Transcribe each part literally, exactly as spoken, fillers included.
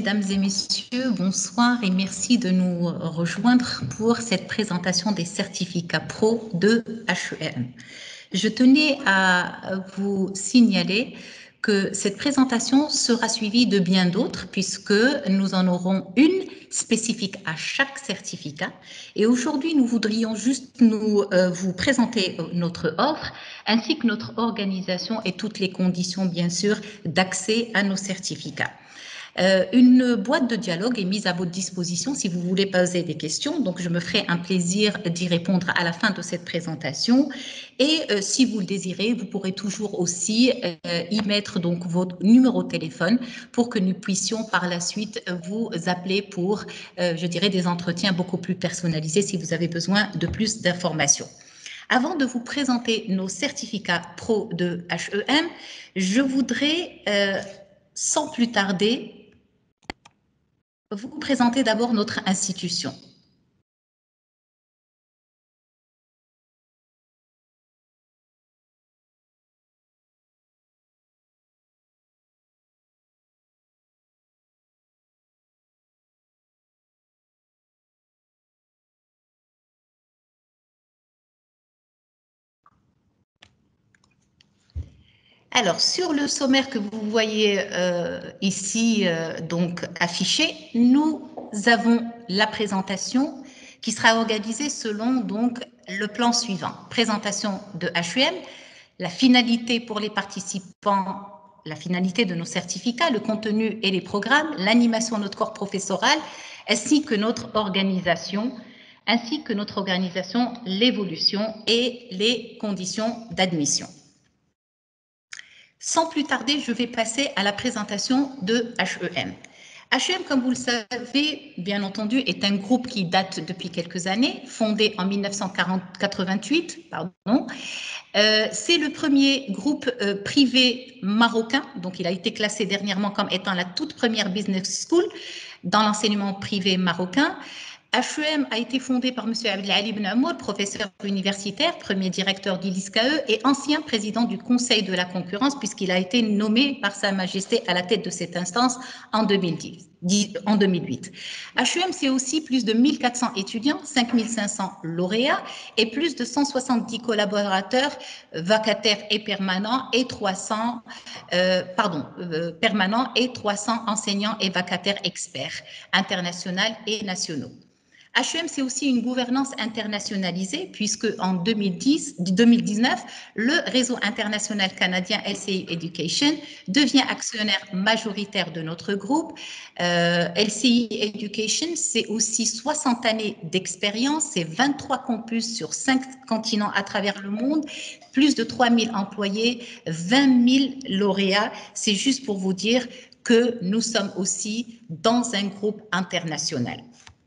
mesdames et messieurs, bonsoir et merci de nous rejoindre pour cette présentation des certificats pro de H E M. Je tenais à vous signaler que cette présentation sera suivie de bien d'autres puisque nous en aurons une spécifique à chaque certificat. Et aujourd'hui, nous voudrions juste nous, euh, vous présenter notre offre ainsi que notre organisation et toutes les conditions, bien sûr, d'accès à nos certificats. Euh, une boîte de dialogue est mise à votre disposition si vous voulez poser des questions. Donc, je me ferai un plaisir d'y répondre à la fin de cette présentation. Et euh, si vous le désirez, vous pourrez toujours aussi euh, y mettre donc votre numéro de téléphone pour que nous puissions par la suite vous appeler pour, euh, je dirais, des entretiens beaucoup plus personnalisés si vous avez besoin de plus d'informations. Avant de vous présenter nos certificats pro de H E M, je voudrais, euh, sans plus tarder, vous présenter d'abord notre institution. Alors, sur le sommaire que vous voyez euh, ici euh, donc affiché, nous avons la présentation qui sera organisée selon donc le plan suivant. Présentation de H U M, la finalité pour les participants, la finalité de nos certificats, le contenu et les programmes, l'animation de notre corps professoral, ainsi que notre organisation, ainsi que notre organisation, l'évolution et les conditions d'admission. Sans plus tarder, je vais passer à la présentation de H E M. H E M, comme vous le savez, bien entendu, est un groupe qui date depuis quelques années, fondé en mille neuf cent quatre-vingt-huit, pardon. Euh, c'est le premier groupe euh, privé marocain, donc il a été classé dernièrement comme étant la toute première business school dans l'enseignement privé marocain. H E M a été fondé par M. Abdelali Ben Amour, professeur universitaire, premier directeur d'I L I S K E et ancien président du Conseil de la concurrence, puisqu'il a été nommé par Sa Majesté à la tête de cette instance en deux mille dix, en deux mille huit. H E M, c'est aussi plus de mille quatre cents étudiants, cinq mille cinq cents lauréats et plus de cent soixante-dix collaborateurs vacataires et permanents et trois cents, euh, pardon, euh, permanents et trois cents enseignants et vacataires experts internationaux et nationaux. H E M, c'est aussi une gouvernance internationalisée puisque en deux mille dix, deux mille dix-neuf, le réseau international canadien L C I Education devient actionnaire majoritaire de notre groupe. Euh, L C I Education, c'est aussi soixante années d'expérience, c'est vingt-trois campus sur cinq continents à travers le monde, plus de trois mille employés, vingt mille lauréats. C'est juste pour vous dire que nous sommes aussi dans un groupe international.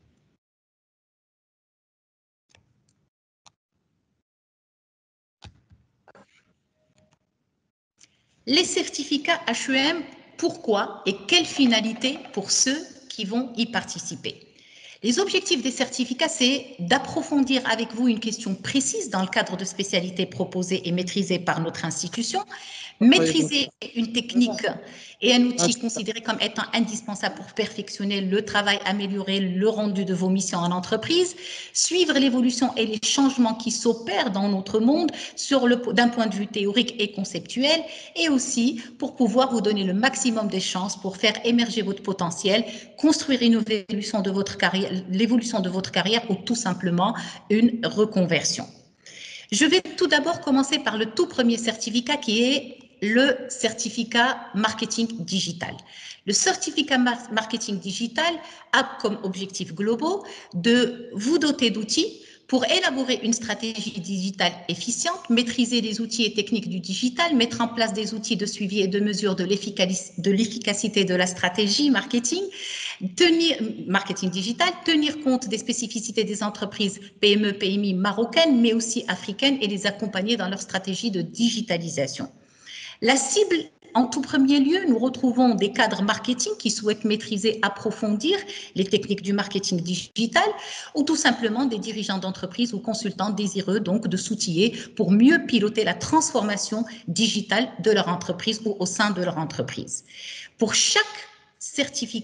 Les certificats H E M, pourquoi et quelle finalité pour ceux qui vont y participer? Les objectifs des certificats, c'est d'approfondir avec vous une question précise dans le cadre de spécialités proposées et maîtrisées par notre institution, maîtriser une technique et un outil considéré comme étant indispensable pour perfectionner le travail, améliorer le rendu de vos missions en entreprise, suivre l'évolution et les changements qui s'opèrent dans notre monde d'un point de vue théorique et conceptuel, et aussi pour pouvoir vous donner le maximum des chances pour faire émerger votre potentiel, construire une évolution de votre carrière, l'évolution de votre carrière ou tout simplement une reconversion. Je vais tout d'abord commencer par le tout premier certificat qui est le certificat marketing digital. Le certificat marketing digital a comme objectif globaux de vous doter d'outils pour élaborer une stratégie digitale efficiente, maîtriser les outils et techniques du digital, mettre en place des outils de suivi et de mesure de l'efficacité de la stratégie marketing, tenir, marketing digital, tenir compte des spécificités des entreprises P M E, P M I marocaines, mais aussi africaines, et les accompagner dans leur stratégie de digitalisation. La cible, en tout premier lieu, nous retrouvons des cadres marketing qui souhaitent maîtriser, approfondir les techniques du marketing digital, ou tout simplement des dirigeants d'entreprise ou consultants désireux donc de s'outiller pour mieux piloter la transformation digitale de leur entreprise ou au sein de leur entreprise. Pour chaque certificat,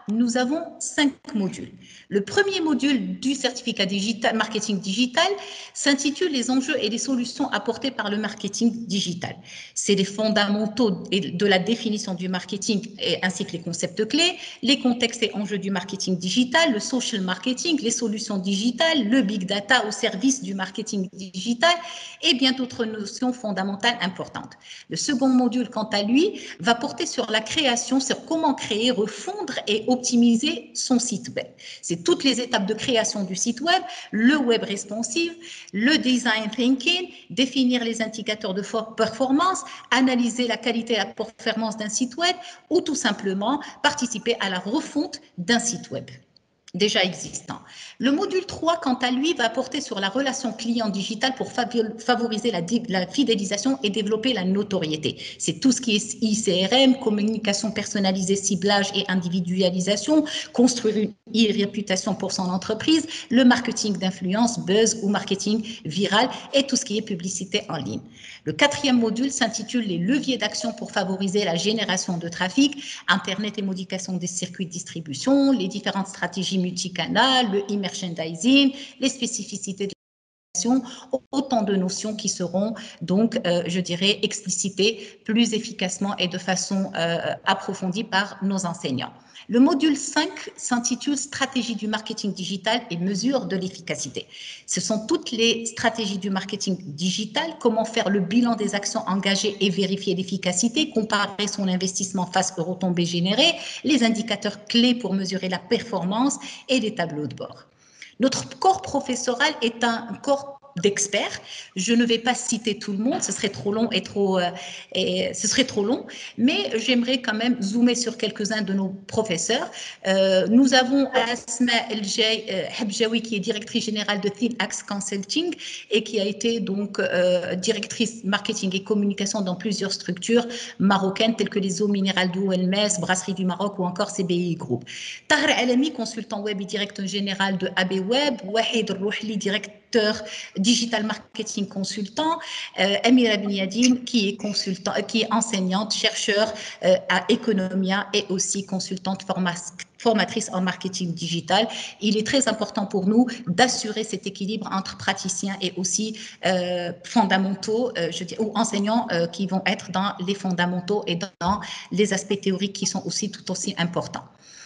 nous avons cinq modules. Le premier module du certificat digital, marketing digital s'intitule les enjeux et les solutions apportées par le marketing digital. C'est les fondamentaux de la définition du marketing ainsi que les concepts clés, les contextes et enjeux du marketing digital, le social marketing, les solutions digitales, le big data au service du marketing digital et bien d'autres notions fondamentales importantes. Le second module, quant à lui, va porter sur la création, sur comment créer, refondre et optimiser son site web. C'est toutes les étapes de création du site web, le web responsive, le design thinking, définir les indicateurs de performance, analyser la qualité et la performance d'un site web ou tout simplement participer à la refonte d'un site web déjà existant. Le module trois, quant à lui, va porter sur la relation client digitale pour favoriser la, la fidélisation et développer la notoriété. C'est tout ce qui est I C R M, communication personnalisée, ciblage et individualisation, construire une e-réputation pour son entreprise, le marketing d'influence, buzz ou marketing viral et tout ce qui est publicité en ligne. Le quatrième module s'intitule les leviers d'action pour favoriser la génération de trafic, Internet et modification des circuits de distribution, les différentes stratégies multicanal, le e-merchandising, les spécificités de la autant de notions qui seront donc, euh, je dirais, explicitées plus efficacement et de façon euh, approfondie par nos enseignants. Le module cinq s'intitule Stratégie du marketing digital et mesures de l'efficacité. Ce sont toutes les stratégies du marketing digital, comment faire le bilan des actions engagées et vérifier l'efficacité, comparer son investissement face aux retombées générées, les indicateurs clés pour mesurer la performance et les tableaux de bord. Notre corps professoral est un corps d'experts. Je ne vais pas citer tout le monde, ce serait trop long et trop, euh, et ce serait trop long, mais j'aimerais quand même zoomer sur quelques-uns de nos professeurs. Euh, nous avons Asma El Habjawi, qui est directrice générale de ThinAxe Consulting et qui a été donc euh, directrice marketing et communication dans plusieurs structures marocaines telles que les eaux minérales d'O L M S, Brasserie du Maroc ou encore C B I Group. Tahar Alami, consultant web et directeur général de A B Web, Wahid Rouhli, directeur digital marketing consultant, euh, Amira Binyadine, qui est consultant, qui est enseignante, chercheur euh, à Economia et aussi consultante formatrice en marketing digital. Il est très important pour nous d'assurer cet équilibre entre praticiens et aussi euh, fondamentaux, euh, je dis, ou enseignants euh, qui vont être dans les fondamentaux et dans les aspects théoriques qui sont aussi tout aussi importants.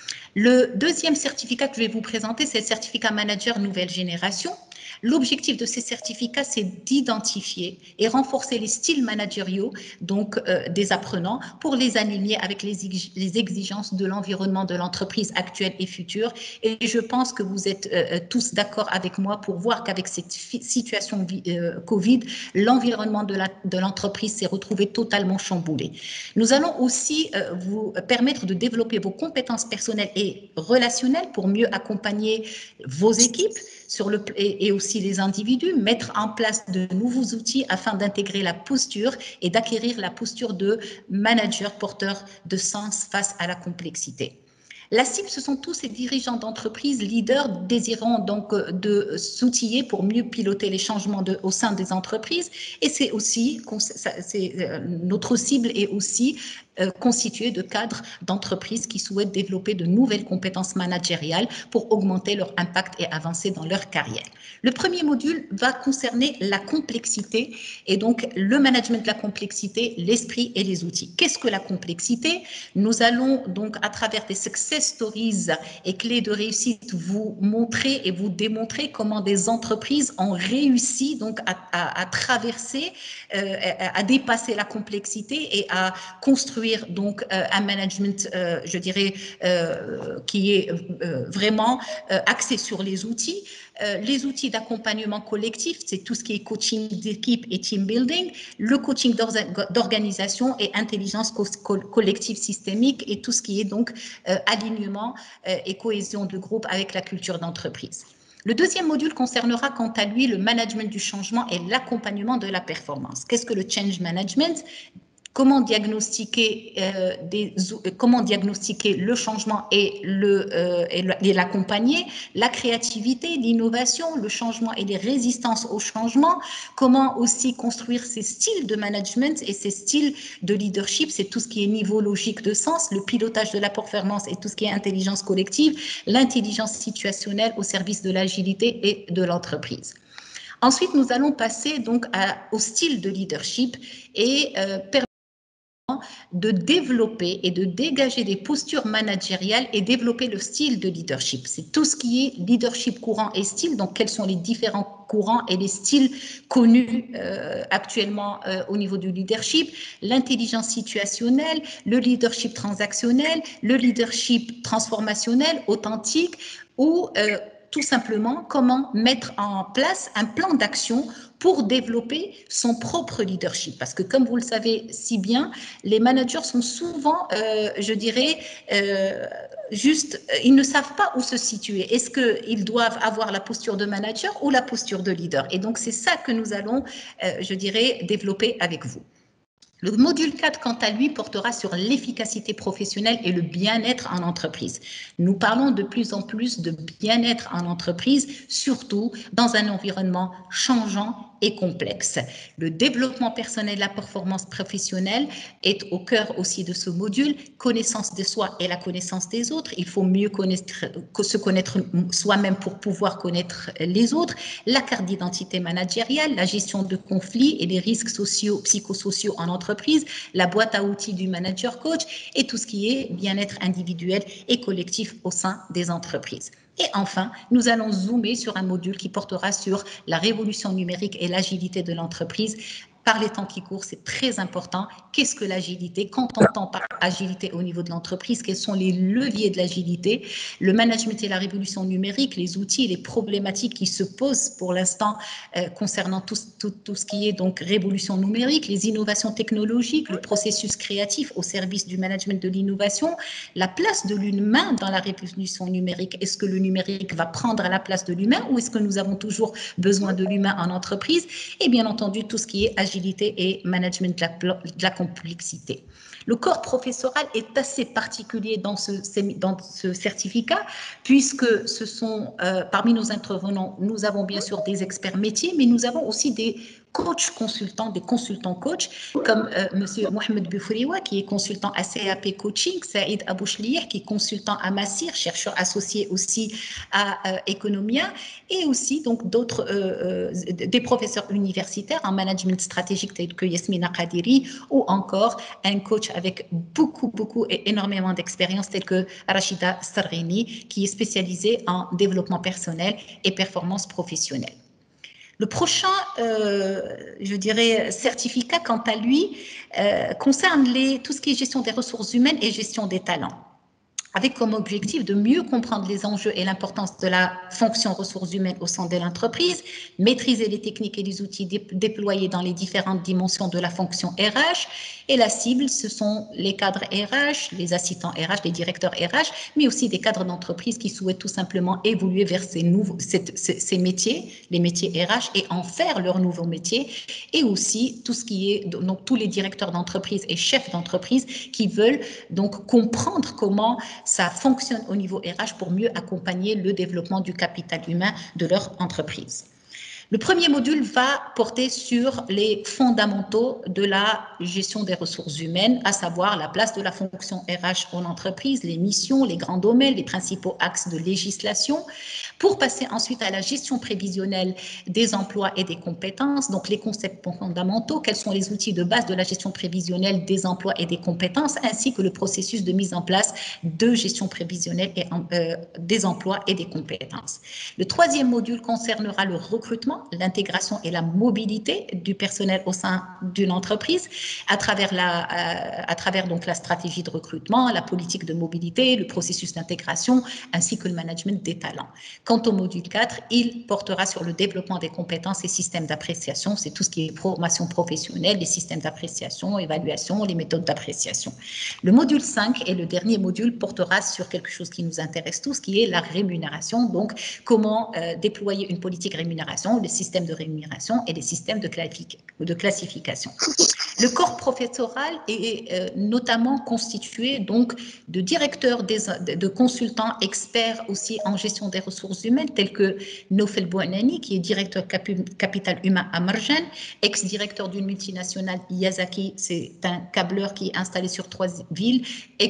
Le deuxième certificat que je vais vous présenter, c'est le certificat manager nouvelle génération. L'objectif de ces certificats, c'est d'identifier et renforcer les styles managériaux donc euh, des apprenants pour les aligner avec les, les exigences de l'environnement de l'entreprise actuelle et future. Et je pense que vous êtes euh, tous d'accord avec moi pour voir qu'avec cette situation euh, Covid, l'environnement de l'entreprise s'est retrouvé totalement chamboulé. Nous allons aussi euh, vous permettre de développer vos compétences personnelles et relationnelles pour mieux accompagner vos équipes sur le, et, et aussi les individus, mettre en place de nouveaux outils afin d'intégrer la posture et d'acquérir la posture de manager porteur de sens face à la complexité. La cible, ce sont tous ces dirigeants d'entreprise, leaders désirant donc de s'outiller pour mieux piloter les changements de, au sein des entreprises. Et c'est aussi, c'est, notre cible est aussi euh, constituée de cadres d'entreprises qui souhaitent développer de nouvelles compétences managériales pour augmenter leur impact et avancer dans leur carrière. Le premier module va concerner la complexité et donc le management de la complexité, l'esprit et les outils. Qu'est-ce que la complexité? Nous allons donc à travers des success stories et clés de réussite vous montrer et vous démontrer comment des entreprises ont réussi donc à, à, à traverser, euh, à, à dépasser la complexité et à construire donc euh, un management, euh, je dirais, euh, qui est euh, vraiment euh, axé sur les outils. Euh, les outils d'accompagnement collectif, c'est tout ce qui est coaching d'équipe et team building, le coaching d'organisation et intelligence co collective systémique et tout ce qui est donc euh, alignement euh, et cohésion de groupe avec la culture d'entreprise. Le deuxième module concernera quant à lui le management du changement et l'accompagnement de la performance. Qu'est-ce que le change management? comment diagnostiquer, euh, des, comment diagnostiquer le changement et l'accompagner, la créativité, l'innovation, le changement et les résistances au changement, comment aussi construire ces styles de management et ces styles de leadership, c'est tout ce qui est niveau logique de sens, le pilotage de la performance et tout ce qui est intelligence collective, l'intelligence situationnelle au service de l'agilité et de l'entreprise. Ensuite, nous allons passer donc à, au style de leadership et euh, de développer et de dégager des postures managériales et développer le style de leadership. C'est tout ce qui est leadership courant et style, donc quels sont les différents courants et les styles connus euh, actuellement euh, au niveau du leadership, l'intelligence situationnelle, le leadership transactionnel, le leadership transformationnel, authentique, ou euh, tout simplement comment mettre en place un plan d'action pour développer son propre leadership. Parce que comme vous le savez si bien, les managers sont souvent, euh, je dirais, euh, juste, ils ne savent pas où se situer. Est-ce qu'ils doivent avoir la posture de manager ou la posture de leader? Et donc, c'est ça que nous allons, euh, je dirais, développer avec vous. Le module quatre, quant à lui, portera sur l'efficacité professionnelle et le bien-être en entreprise. Nous parlons de plus en plus de bien-être en entreprise, surtout dans un environnement changeant et complexe. Le développement personnel et la performance professionnelle est au cœur aussi de ce module. Connaissance de soi et la connaissance des autres. Il faut mieux connaître, se connaître soi-même pour pouvoir connaître les autres. La carte d'identité managériale, la gestion de conflits et les risques sociaux, psychosociaux en entreprise, la boîte à outils du manager coach et tout ce qui est bien-être individuel et collectif au sein des entreprises. Et enfin, nous allons zoomer sur un module qui portera sur la révolution numérique et l'agilité de l'entreprise. Par les temps qui courent, c'est très important. Qu'est-ce que l'agilité? Quand on entend par agilité au niveau de l'entreprise, quels sont les leviers de l'agilité? Le management et la révolution numérique, les outils et les problématiques qui se posent pour l'instant euh, concernant tout, tout, tout ce qui est donc révolution numérique, les innovations technologiques, le processus créatif au service du management de l'innovation, la place de l'humain dans la révolution numérique. Est-ce que le numérique va prendre la place de l'humain ou est-ce que nous avons toujours besoin de l'humain en entreprise? Et bien entendu, tout ce qui est agilité et management de la, de la complexité. Le corps professoral est assez particulier dans ce, dans ce certificat, puisque ce sont, euh, parmi nos intervenants, nous avons bien sûr des experts métiers, mais nous avons aussi des coachs consultants, des consultants coachs, comme euh, M. Mohamed Boufriwa, qui est consultant à C A P Coaching, Saïd Abouchlih, qui est consultant à Massir, chercheur associé aussi à euh, Economia, et aussi donc d'autres, euh, euh, des professeurs universitaires en management stratégique tels que Yasmina Qadiri, ou encore un coach avec beaucoup, beaucoup et énormément d'expérience telle que Rachida Sarghini, qui est spécialisée en développement personnel et performance professionnelle. Le prochain, euh, je dirais, certificat, quant à lui, euh, concerne les, tout ce qui est gestion des ressources humaines et gestion des talents, avec comme objectif de mieux comprendre les enjeux et l'importance de la fonction ressources humaines au sein de l'entreprise, maîtriser les techniques et les outils dé déployés dans les différentes dimensions de la fonction R H. Et la cible, ce sont les cadres R H, les assistants R H, les directeurs R H, mais aussi des cadres d'entreprise qui souhaitent tout simplement évoluer vers ces, nouveaux, ces, ces métiers, les métiers R H, et en faire leur nouveau métier. Et aussi tout ce qui est, donc tous les directeurs d'entreprise et chefs d'entreprise qui veulent donc comprendre comment ça fonctionne au niveau R H pour mieux accompagner le développement du capital humain de leur entreprise. Le premier module va porter sur les fondamentaux de la gestion des ressources humaines, à savoir la place de la fonction R H en entreprise, les missions, les grands domaines, les principaux axes de législation, pour passer ensuite à la gestion prévisionnelle des emplois et des compétences, donc les concepts fondamentaux, quels sont les outils de base de la gestion prévisionnelle des emplois et des compétences, ainsi que le processus de mise en place de gestion prévisionnelle et, euh, des emplois et des compétences. Le troisième module concernera le recrutement, l'intégration et la mobilité du personnel au sein d'une entreprise à travers, la, euh, à travers donc la stratégie de recrutement, la politique de mobilité, le processus d'intégration ainsi que le management des talents. Quant au module quatre, il portera sur le développement des compétences et systèmes d'appréciation, c'est tout ce qui est formation professionnelle, les systèmes d'appréciation, évaluation, les méthodes d'appréciation. Le module cinq et le dernier module portera sur quelque chose qui nous intéresse tous, qui est la rémunération, donc comment euh, déployer une politique rémunération, systèmes de rémunération et les systèmes de, de classification. Le corps professoral est euh, notamment constitué donc de directeurs, des, de consultants experts aussi en gestion des ressources humaines, tels que Nofel Bouanani, qui est directeur capi, capital humain à Marjan, ex-directeur d'une multinationale Yazaki, c'est un câbleur qui est installé sur trois villes,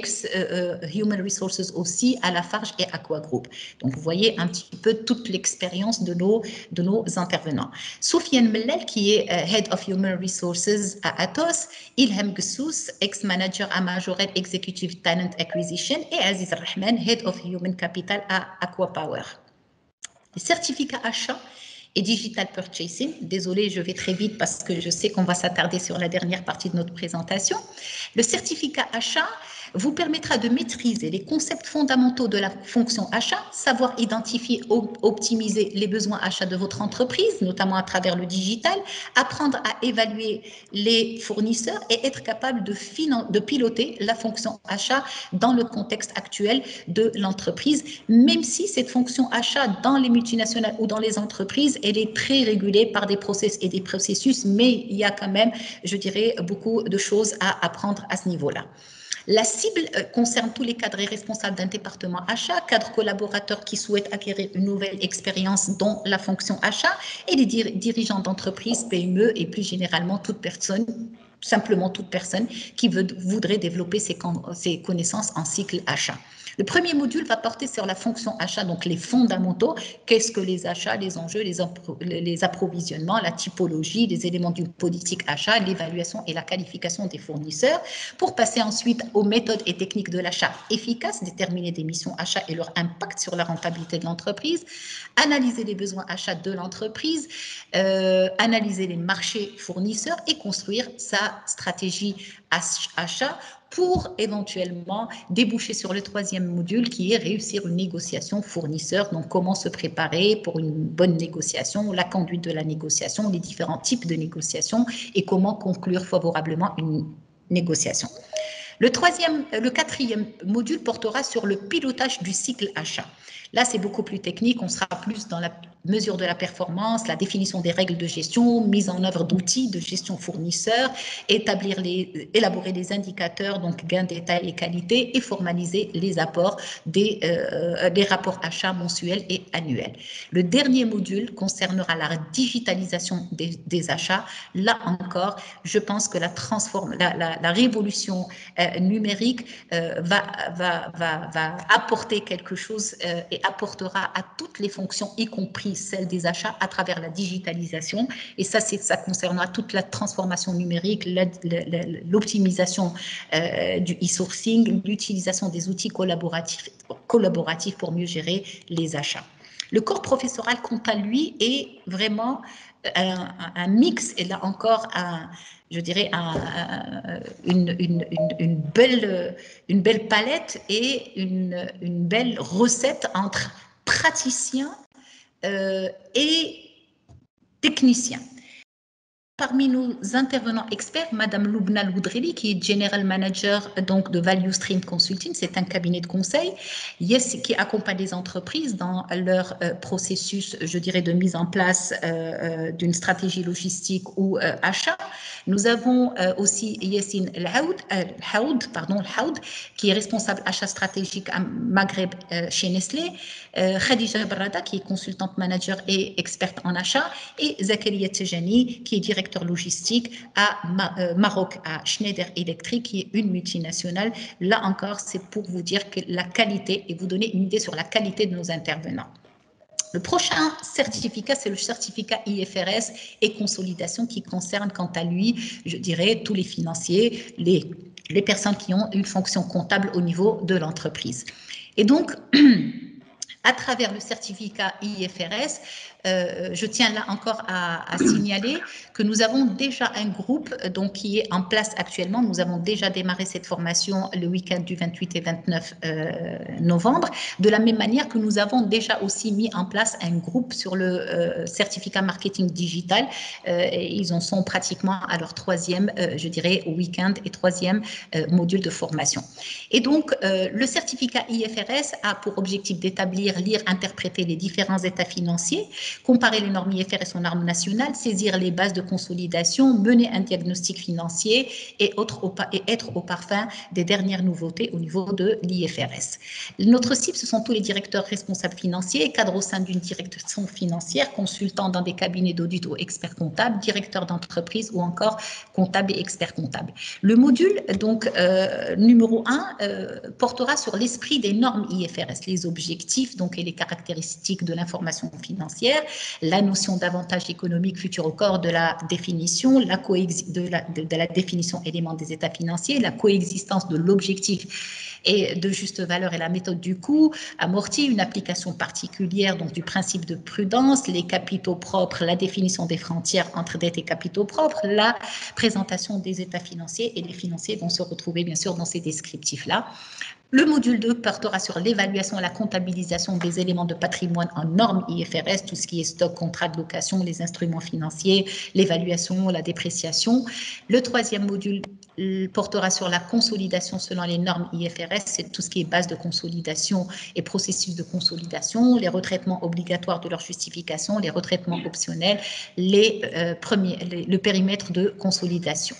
ex-Human euh, Resources aussi à Lafarge et Aqua Group. Donc vous voyez un petit peu toute l'expérience de nos, de nos intervenants. Soufiane Mellel, qui est uh, Head of Human Resources à Atos, Ilham Gessous, ex-manager à Majorel Executive Talent Acquisition, et Aziz Rahman, Head of Human Capital à Aqua Power. Les certificats achats et digital purchasing. Désolée, je vais très vite parce que je sais qu'on va s'attarder sur la dernière partie de notre présentation. Le certificat achat vous permettra de maîtriser les concepts fondamentaux de la fonction achat, savoir identifier, optimiser les besoins achats de votre entreprise, notamment à travers le digital, apprendre à évaluer les fournisseurs et être capable de, de piloter la fonction achat dans le contexte actuel de l'entreprise, même si cette fonction achat dans les multinationales ou dans les entreprises, elle est très régulée par des process et des processus, mais il y a quand même, je dirais, beaucoup de choses à apprendre à ce niveau-là. La cible concerne tous les cadres et responsables d'un département achat, cadres collaborateurs qui souhaitent acquérir une nouvelle expérience dans la fonction achat et les dir dirigeants d'entreprises, P M E et plus généralement toute personne, simplement toute personne qui veut, voudrait développer ses, ses connaissances en cycle achat. Le premier module va porter sur la fonction achat, donc les fondamentaux. Qu'est-ce que les achats, les enjeux, les, les approvisionnements, la typologie, les éléments d'une politique achat, l'évaluation et la qualification des fournisseurs, pour passer ensuite aux méthodes et techniques de l'achat efficace, déterminer des missions achat et leur impact sur la rentabilité de l'entreprise, analyser les besoins achats de l'entreprise, euh, analyser les marchés fournisseurs et construire sa stratégie achat pour éventuellement déboucher sur le troisième module qui est réussir une négociation fournisseur. Donc, comment se préparer pour une bonne négociation, la conduite de la négociation, les différents types de négociations et comment conclure favorablement une négociation. Le troisième, le quatrième module portera sur le pilotage du cycle achat. Là, c'est beaucoup plus technique, on sera plus dans la mesure de la performance, la définition des règles de gestion, mise en œuvre d'outils de gestion fournisseur, établir les, élaborer des indicateurs, donc gain, détail et qualité, et formaliser les apports des, euh, des rapports achats mensuels et annuels. Le dernier module concernera la digitalisation des, des achats. Là encore, je pense que la, transforme, la, la, la révolution euh, numérique euh, va, va, va, va apporter quelque chose euh, et apportera à toutes les fonctions, y compris celles des achats, à travers la digitalisation. Et ça, ça concernera toute la transformation numérique, l'optimisation euh, du e-sourcing, l'utilisation des outils collaboratifs, collaboratifs pour mieux gérer les achats. Le corps professoral, quant à lui, est vraiment un, un mix, et là encore, un, je dirais, un, une, une, une, une, belle, une belle palette et une, une belle recette entre praticiens euh, et techniciens. Parmi nos intervenants experts, Madame Loubna Loudreli, qui est General Manager donc, de Value Stream Consulting, c'est un cabinet de conseil yes, qui accompagne les entreprises dans leur euh, processus, je dirais, de mise en place euh, d'une stratégie logistique ou euh, achat. Nous avons euh, aussi Yassine Laoud, euh, Haoud, pardon, Haoud, qui est responsable achat stratégique à Maghreb euh, chez Nestlé, euh, Khadija Barrada, qui est consultante manager et experte en achat, et Zakaria Tejani, qui est directeur logistique à Ma euh, Maroc, à Schneider Electric, qui est une multinationale. Là encore, c'est pour vous dire que la qualité et vous donner une idée sur la qualité de nos intervenants. Le prochain certificat, c'est le certificat I F R S et consolidation qui concerne, quant à lui, je dirais, tous les financiers, les, les personnes qui ont une fonction comptable au niveau de l'entreprise. Et donc, à travers le certificat I F R S, euh, je tiens là encore à, à signaler que nous avons déjà un groupe donc, qui est en place actuellement. Nous avons déjà démarré cette formation le week-end du vingt-huit et vingt-neuf euh, novembre, de la même manière que nous avons déjà aussi mis en place un groupe sur le euh, certificat marketing digital. Euh, et ils en sont pratiquement à leur troisième, euh, je dirais, week-end et troisième euh, module de formation. Et donc, euh, le certificat I F R S a pour objectif d'établir, lire, interpréter les différents états financiers comparer les normes I F R S aux normes nationales, saisir les bases de consolidation, mener un diagnostic financier et, autre au, et être au parfum des dernières nouveautés au niveau de l'I F R S. Notre cible, ce sont tous les directeurs responsables financiers, cadres au sein d'une direction financière, consultants dans des cabinets d'audit ou experts comptables, directeurs d'entreprise ou encore comptables et experts comptables. Le module donc euh, numéro un euh, portera sur l'esprit des normes I F R S, les objectifs donc et les caractéristiques de l'information financière, la notion d'avantage économique futur au corps de la définition, la, de la, de, de la définition élément des états financiers, la coexistence de l'objectif et de juste valeur et la méthode du coût, amorti, une application particulière donc du principe de prudence, les capitaux propres, la définition des frontières entre dette et capitaux propres, la présentation des états financiers, et les financiers vont se retrouver bien sûr dans ces descriptifs-là. Le module deux portera sur l'évaluation et la comptabilisation des éléments de patrimoine en normes I F R S, tout ce qui est stock, contrat de location, les instruments financiers, l'évaluation, la dépréciation. Le troisième module portera sur la consolidation selon les normes I F R S, c'est tout ce qui est base de consolidation et processus de consolidation, les retraitements obligatoires de leur justification, les retraitements optionnels, les, euh, premiers, les, le périmètre de consolidation.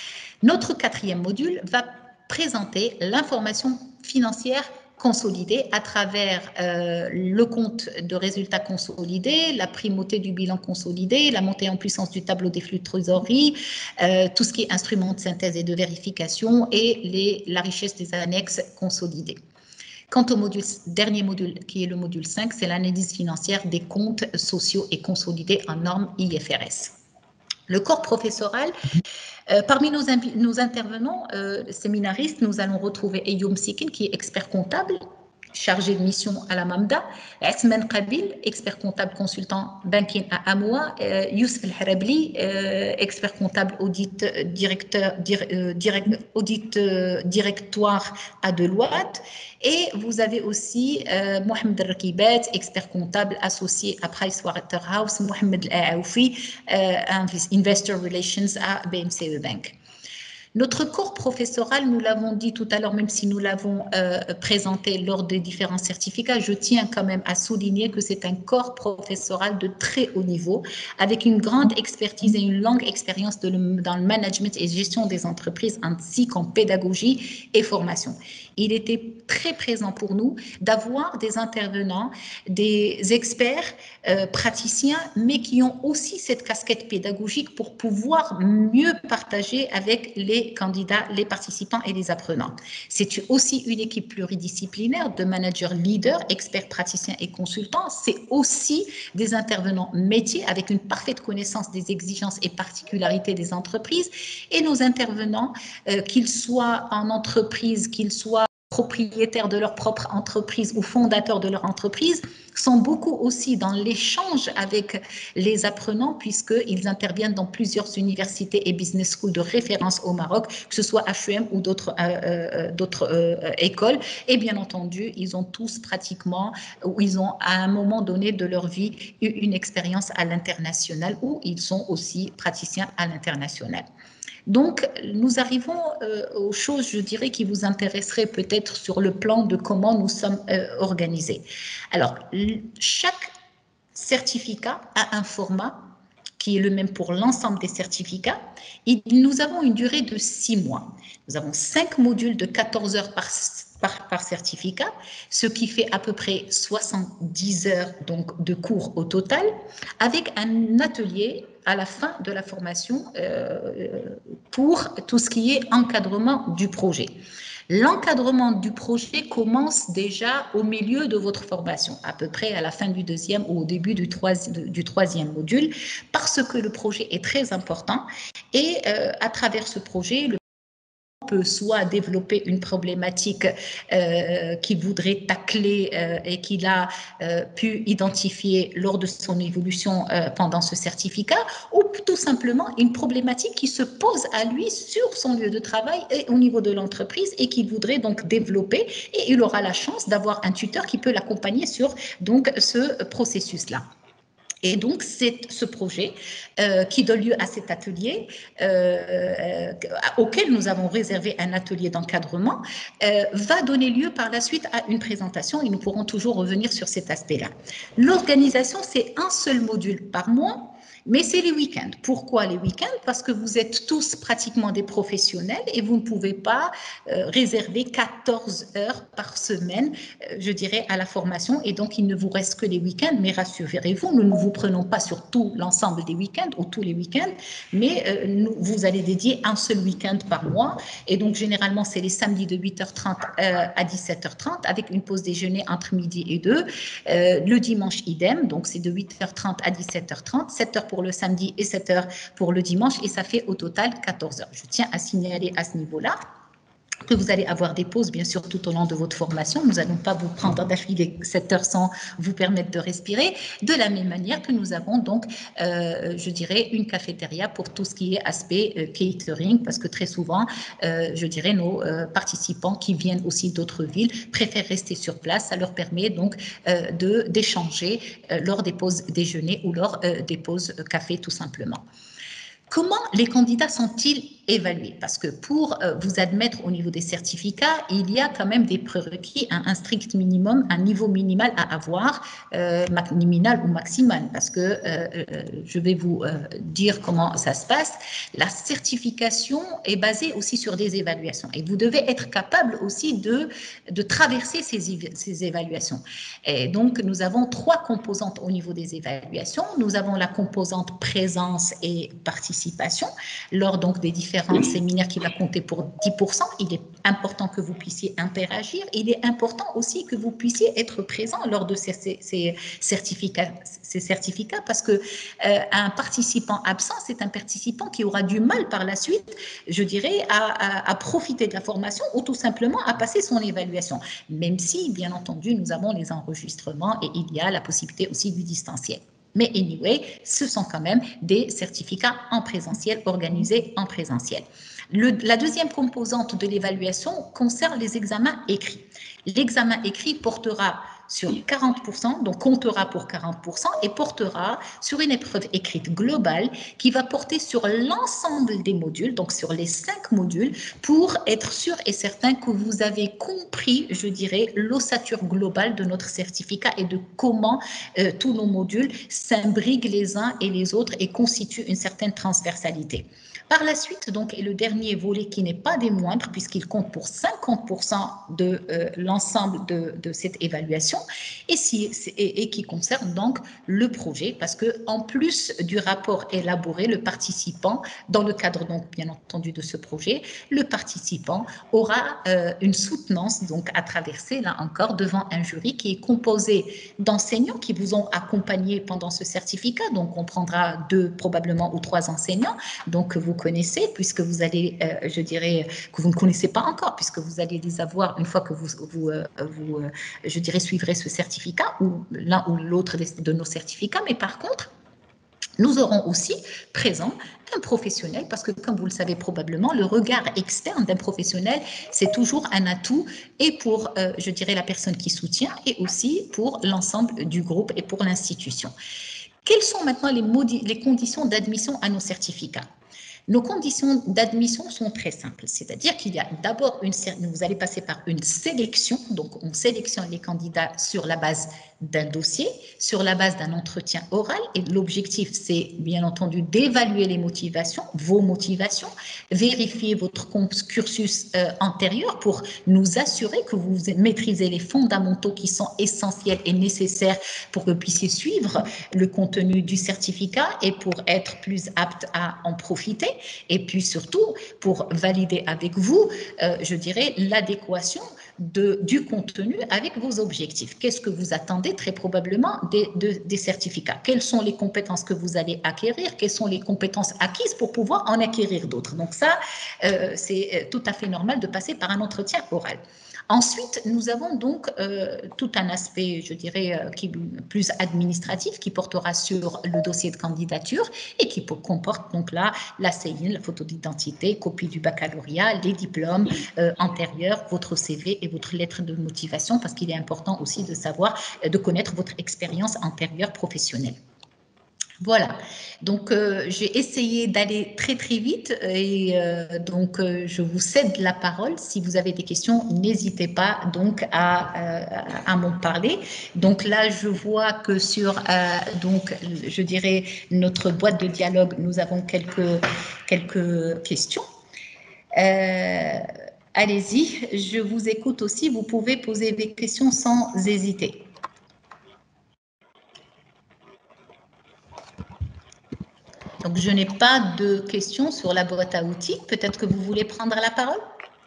Notre quatrième module va présenter l'information financière consolidée à travers euh, le compte de résultats consolidés, la primauté du bilan consolidé, la montée en puissance du tableau des flux de trésorerie, euh, tout ce qui est instruments de synthèse et de vérification et les, la richesse des annexes consolidées. Quant au module, dernier module, qui est le module cinq, c'est l'analyse financière des comptes sociaux et consolidés en normes I F R S. Le corps professoral, euh, parmi nos, nos intervenants euh, séminaristes, nous allons retrouver Eyoum Sikin, qui est expert comptable, chargé de mission à la MAMDA, Asman Qabil, expert comptable consultant banking à Amoua, euh, Youssef El-Harabli, euh, expert comptable audit, directeur, dir, euh, direct, audit euh, directoire à Deloitte. Et vous avez aussi euh, Mohamed El-Rakibat, expert comptable associé à Pricewaterhouse, Mohamed El-Aoufi, euh, Investor Relations à B M C E Bank. Notre corps professoral, nous l'avons dit tout à l'heure, même si nous l'avons euh, présenté lors des différents certificats, je tiens quand même à souligner que c'est un corps professoral de très haut niveau, avec une grande expertise et une longue expérience de le, dans le management et gestion des entreprises, ainsi qu'en pédagogie et formation. Il était très présent pour nous d'avoir des intervenants, des experts, euh, praticiens, mais qui ont aussi cette casquette pédagogique pour pouvoir mieux partager avec les candidats, les participants et les apprenants. C'est aussi une équipe pluridisciplinaire de managers leaders, experts, praticiens et consultants. C'est aussi des intervenants métiers avec une parfaite connaissance des exigences et particularités des entreprises. Et nos intervenants, euh, qu'ils soient en entreprise, qu'ils soient propriétaires de leur propre entreprise ou fondateurs de leur entreprise, sont beaucoup aussi dans l'échange avec les apprenants puisqu'ils interviennent dans plusieurs universités et business schools de référence au Maroc, que ce soit H E M ou d'autres euh, d'autres euh, écoles. Et bien entendu, ils ont tous pratiquement, ou ils ont à un moment donné de leur vie eu une expérience à l'international ou ils sont aussi praticiens à l'international. Donc, nous arrivons euh, aux choses, je dirais, qui vous intéresseraient peut-être sur le plan de comment nous sommes euh, organisés. Alors, chaque certificat a un format qui est le même pour l'ensemble des certificats. Et nous avons une durée de six mois. Nous avons cinq modules de quatorze heures par, par, par certificat, ce qui fait à peu près soixante-dix heures donc, de cours au total, avec un atelier à la fin de la formation euh, pour tout ce qui est encadrement du projet. L'encadrement du projet commence déjà au milieu de votre formation, à peu près à la fin du deuxième ou au début du, troisième, du troisième module, parce que le projet est très important et euh, à travers ce projet, le peut soit développer une problématique euh, qu'il voudrait tacler euh, et qu'il a euh, pu identifier lors de son évolution euh, pendant ce certificat, ou tout simplement une problématique qui se pose à lui sur son lieu de travail et au niveau de l'entreprise et qu'il voudrait donc développer, et il aura la chance d'avoir un tuteur qui peut l'accompagner sur donc ce processus-là. Et donc, c'est ce projet euh, qui donne lieu à cet atelier, euh, euh, auquel nous avons réservé un atelier d'encadrement, euh, va donner lieu par la suite à une présentation et nous pourrons toujours revenir sur cet aspect-là. L'organisation, c'est un seul module par mois. Mais c'est les week-ends. Pourquoi les week-ends? Parce que vous êtes tous pratiquement des professionnels et vous ne pouvez pas euh, réserver quatorze heures par semaine, euh, je dirais, à la formation. Et donc, il ne vous reste que les week-ends. Mais rassurez-vous, nous ne vous prenons pas sur tout l'ensemble des week-ends ou tous les week-ends, mais euh, nous, vous allez dédier un seul week-end par mois. Et donc, généralement, c'est les samedis de huit heures trente euh, à dix-sept heures trente avec une pause déjeuner entre midi et deux. Euh, le dimanche, idem. Donc, c'est de huit heures trente à dix-sept heures trente, sept heures pour le samedi et sept heures pour le dimanche, et ça fait au total quatorze heures. Je tiens à signaler à ce niveau-là que vous allez avoir des pauses, bien sûr, tout au long de votre formation. Nous n'allons pas vous prendre d'affilée sept heures sans vous permettre de respirer. De la même manière que nous avons donc, euh, je dirais, une cafétéria pour tout ce qui est aspect euh, catering, parce que très souvent, euh, je dirais, nos euh, participants qui viennent aussi d'autres villes préfèrent rester sur place. Ça leur permet donc euh, de, d'échanger euh, lors des pauses déjeuner ou lors euh, des pauses café, tout simplement. Comment les candidats sont-ils évalués? Parce que pour euh, vous admettre au niveau des certificats, il y a quand même des prérequis, un, un strict minimum, un niveau minimal à avoir, euh, minimal ou maximal, parce que euh, euh, je vais vous euh, dire comment ça se passe. La certification est basée aussi sur des évaluations et vous devez être capable aussi de, de traverser ces, ces évaluations. Et donc, nous avons trois composantes au niveau des évaluations. Nous avons la composante présence et participation. Lors donc des différents séminaires qui va compter pour dix pour cent, il est important que vous puissiez interagir. Il est important aussi que vous puissiez être présent lors de ces, ces, ces certificats, ces certificats, parce que euh, un participant absent, c'est un participant qui aura du mal par la suite, je dirais, à, à, à profiter de la formation ou tout simplement à passer son évaluation. Même si, bien entendu, nous avons les enregistrements et il y a la possibilité aussi du distanciel. Mais anyway, ce sont quand même des certificats en présentiel, organisés en présentiel. Le, la deuxième composante de l'évaluation concerne les examens écrits. L'examen écrit portera sur quarante pour cent, donc comptera pour quarante pour cent et portera sur une épreuve écrite globale qui va porter sur l'ensemble des modules, donc sur les cinq modules, pour être sûr et certain que vous avez compris, je dirais, l'ossature globale de notre certificat et de comment euh, tous nos modules s'imbriquent les uns et les autres et constituent une certaine transversalité. Par la suite, donc, est le dernier volet qui n'est pas des moindres, puisqu'il compte pour cinquante pour cent de euh, l'ensemble de, de cette évaluation, et, si, et, et qui concerne donc le projet, parce que en plus du rapport élaboré, le participant, dans le cadre donc bien entendu de ce projet, le participant aura euh, une soutenance donc à traverser, là encore, devant un jury qui est composé d'enseignants qui vous ont accompagné pendant ce certificat, donc on prendra deux probablement ou trois enseignants, donc vous connaissez, puisque vous allez, euh, je dirais, que vous ne connaissez pas encore, puisque vous allez les avoir une fois que vous, vous, euh, vous euh, je dirais, suivrez ce certificat, ou l'un ou l'autre de nos certificats, mais par contre, nous aurons aussi présent un professionnel, parce que comme vous le savez probablement, le regard externe d'un professionnel, c'est toujours un atout, et pour, euh, je dirais, la personne qui soutient, et aussi pour l'ensemble du groupe et pour l'institution. Quelles sont maintenant les, les conditions d'admission à nos certificats? Nos conditions d'admission sont très simples, c'est-à-dire qu'il y a d'abord une, vous allez passer par une sélection, donc on sélectionne les candidats sur la base d'un dossier, sur la base d'un entretien oral, et l'objectif c'est bien entendu d'évaluer les motivations, vos motivations, vérifier votre cursus euh, antérieur pour nous assurer que vous maîtrisez les fondamentaux qui sont essentiels et nécessaires pour que vous puissiez suivre le contenu du certificat et pour être plus apte à en profiter. Et puis surtout, pour valider avec vous, euh, je dirais, l'adéquation de, du contenu avec vos objectifs. Qu'est-ce que vous attendez très probablement des, de, des certificats? Quelles sont les compétences que vous allez acquérir? Quelles sont les compétences acquises pour pouvoir en acquérir d'autres? Donc ça, euh, c'est tout à fait normal de passer par un entretien oral. Ensuite, nous avons donc euh, tout un aspect, je dirais, euh, qui, plus administratif, qui portera sur le dossier de candidature et qui comporte donc là la C I N, la photo d'identité, copie du baccalauréat, les diplômes euh, antérieurs, votre C V et votre lettre de motivation, parce qu'il est important aussi de savoir, de connaître votre expérience antérieure professionnelle. Voilà, donc euh, j'ai essayé d'aller très très vite et euh, donc euh, je vous cède la parole. Si vous avez des questions, n'hésitez pas donc à, euh, à m'en parler. Donc là, je vois que sur euh, donc je dirais notre boîte de dialogue, nous avons quelques quelques questions. Euh, Allez-y, je vous écoute aussi. Vous pouvez poser des questions sans hésiter. Donc, je n'ai pas de questions sur la boîte à outils. Peut-être que vous voulez prendre la parole.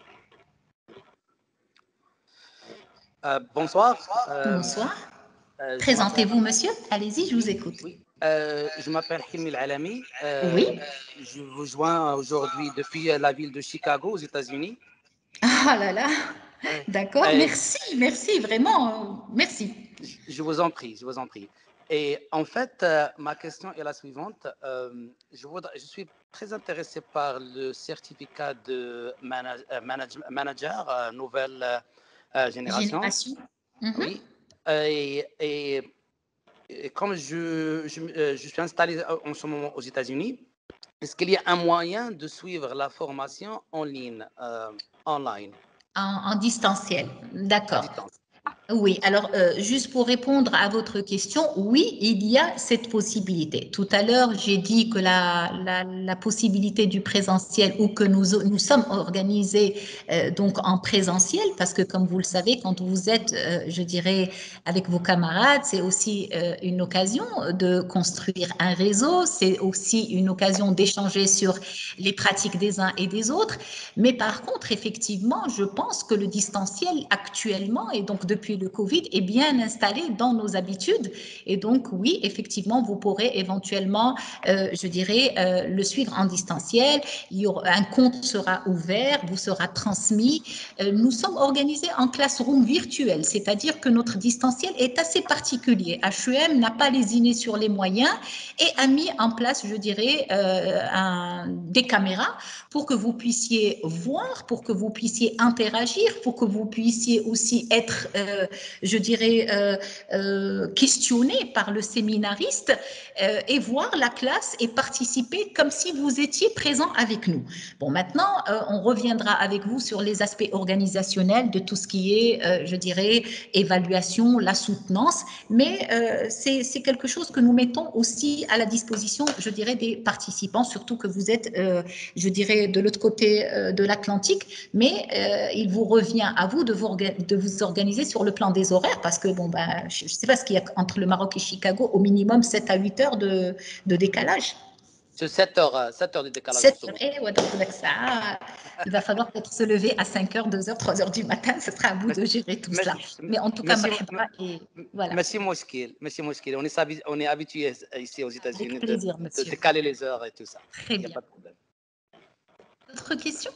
Euh, bonsoir. Euh, Bonsoir. euh, Présentez-vous, monsieur. Allez-y, je vous oui, écoute. oui. Euh, je m'appelle Hilmi Al-Alami. Euh, Oui. je vous joins aujourd'hui depuis la ville de Chicago, aux États-Unis. Ah là là. Euh, D'accord. et Merci, merci, vraiment, merci. je, je vous en prie, je vous en prie. Et en fait, euh, ma question est la suivante. Euh, je, voudrais, je suis très intéressé par le certificat de manage, euh, manage, manager euh, nouvelle euh, génération. Génération. Mhm. Oui. Et, et Et comme je, je, euh, je suis installé en ce moment aux États-Unis, est-ce qu'il y a un moyen de suivre la formation en ligne, euh, online, En, en distanciel. à D'accord. distance? Oui, alors euh, juste pour répondre à votre question, oui, il y a cette possibilité. Tout à l'heure, j'ai dit que la, la, la possibilité du présentiel ou que nous, nous sommes organisés euh, donc en présentiel parce que comme vous le savez, quand vous êtes, euh, je dirais, avec vos camarades, c'est aussi euh, une occasion de construire un réseau, c'est aussi une occasion d'échanger sur les pratiques des uns et des autres. Mais par contre, effectivement, je pense que le distanciel actuellement, et donc depuis le Covid, est bien installé dans nos habitudes. Et donc, oui, effectivement, vous pourrez éventuellement, euh, je dirais, euh, le suivre en distanciel. Il y aura, un compte sera ouvert, vous sera transmis. Euh, nous sommes organisés en classroom virtuel, c'est-à-dire que notre distanciel est assez particulier. H E M n'a pas lésiné sur les moyens et a mis en place, je dirais, euh, un, des caméras pour que vous puissiez voir, pour que vous puissiez interagir, pour que vous puissiez aussi être, euh, je dirais, euh, euh, questionné par le séminariste euh, et voir la classe et participer comme si vous étiez présent avec nous. Bon, maintenant, euh, on reviendra avec vous sur les aspects organisationnels de tout ce qui est, euh, je dirais, évaluation, la soutenance, mais euh, c'est quelque chose que nous mettons aussi à la disposition, je dirais, des participants, surtout que vous êtes, euh, je dirais, de l'autre côté euh, de l'Atlantique, mais euh, il vous revient à vous de vous, de vous organiser sur le plan des horaires, parce que, bon, ben, je ne sais pas ce qu'il y a entre le Maroc et Chicago, au minimum sept à huit heures de, de décalage. C'est sept heures, sept heures de décalage en sept ce heures, moment. et ouais, donc, ça, il va falloir peut-être se lever à cinq heures, deux heures, trois heures du matin, ce sera à vous de gérer tout ça. Mais en tout cas, Merci, marhaba, et voilà. merci Mouskil, merci Mouskil. On est, on est habitué ici aux Avec États-Unis de, plaisir, de monsieur. décaler les heures et tout ça. Très Il n'y a bien. pas de problème. Autre question?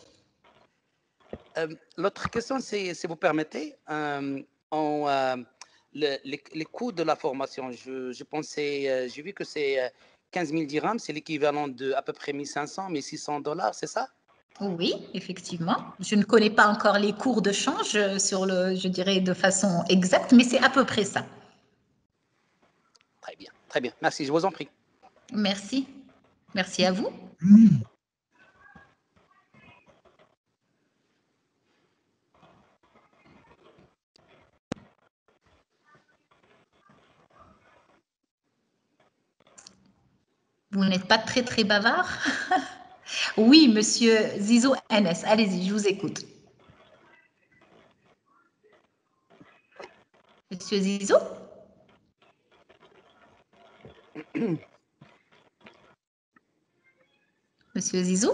Euh, L'autre question, c'est, si vous permettez, euh, en, euh, le, les, les coûts de la formation. Je, je pensais, euh, j'ai vu que c'est euh, quinze mille dirhams, c'est l'équivalent de à peu près mille cinq cents, mille six cents dollars, c'est ça? Oui, effectivement. Je ne connais pas encore les cours de change sur le, je dirais, de façon exacte, mais c'est à peu près ça. Très bien, très bien. Merci, je vous en prie. Merci. Merci à vous. Vous n'êtes pas très, très bavard? Oui, monsieur Zizo N S. Allez-y, je vous écoute. Monsieur Zizo? Monsieur Zizou?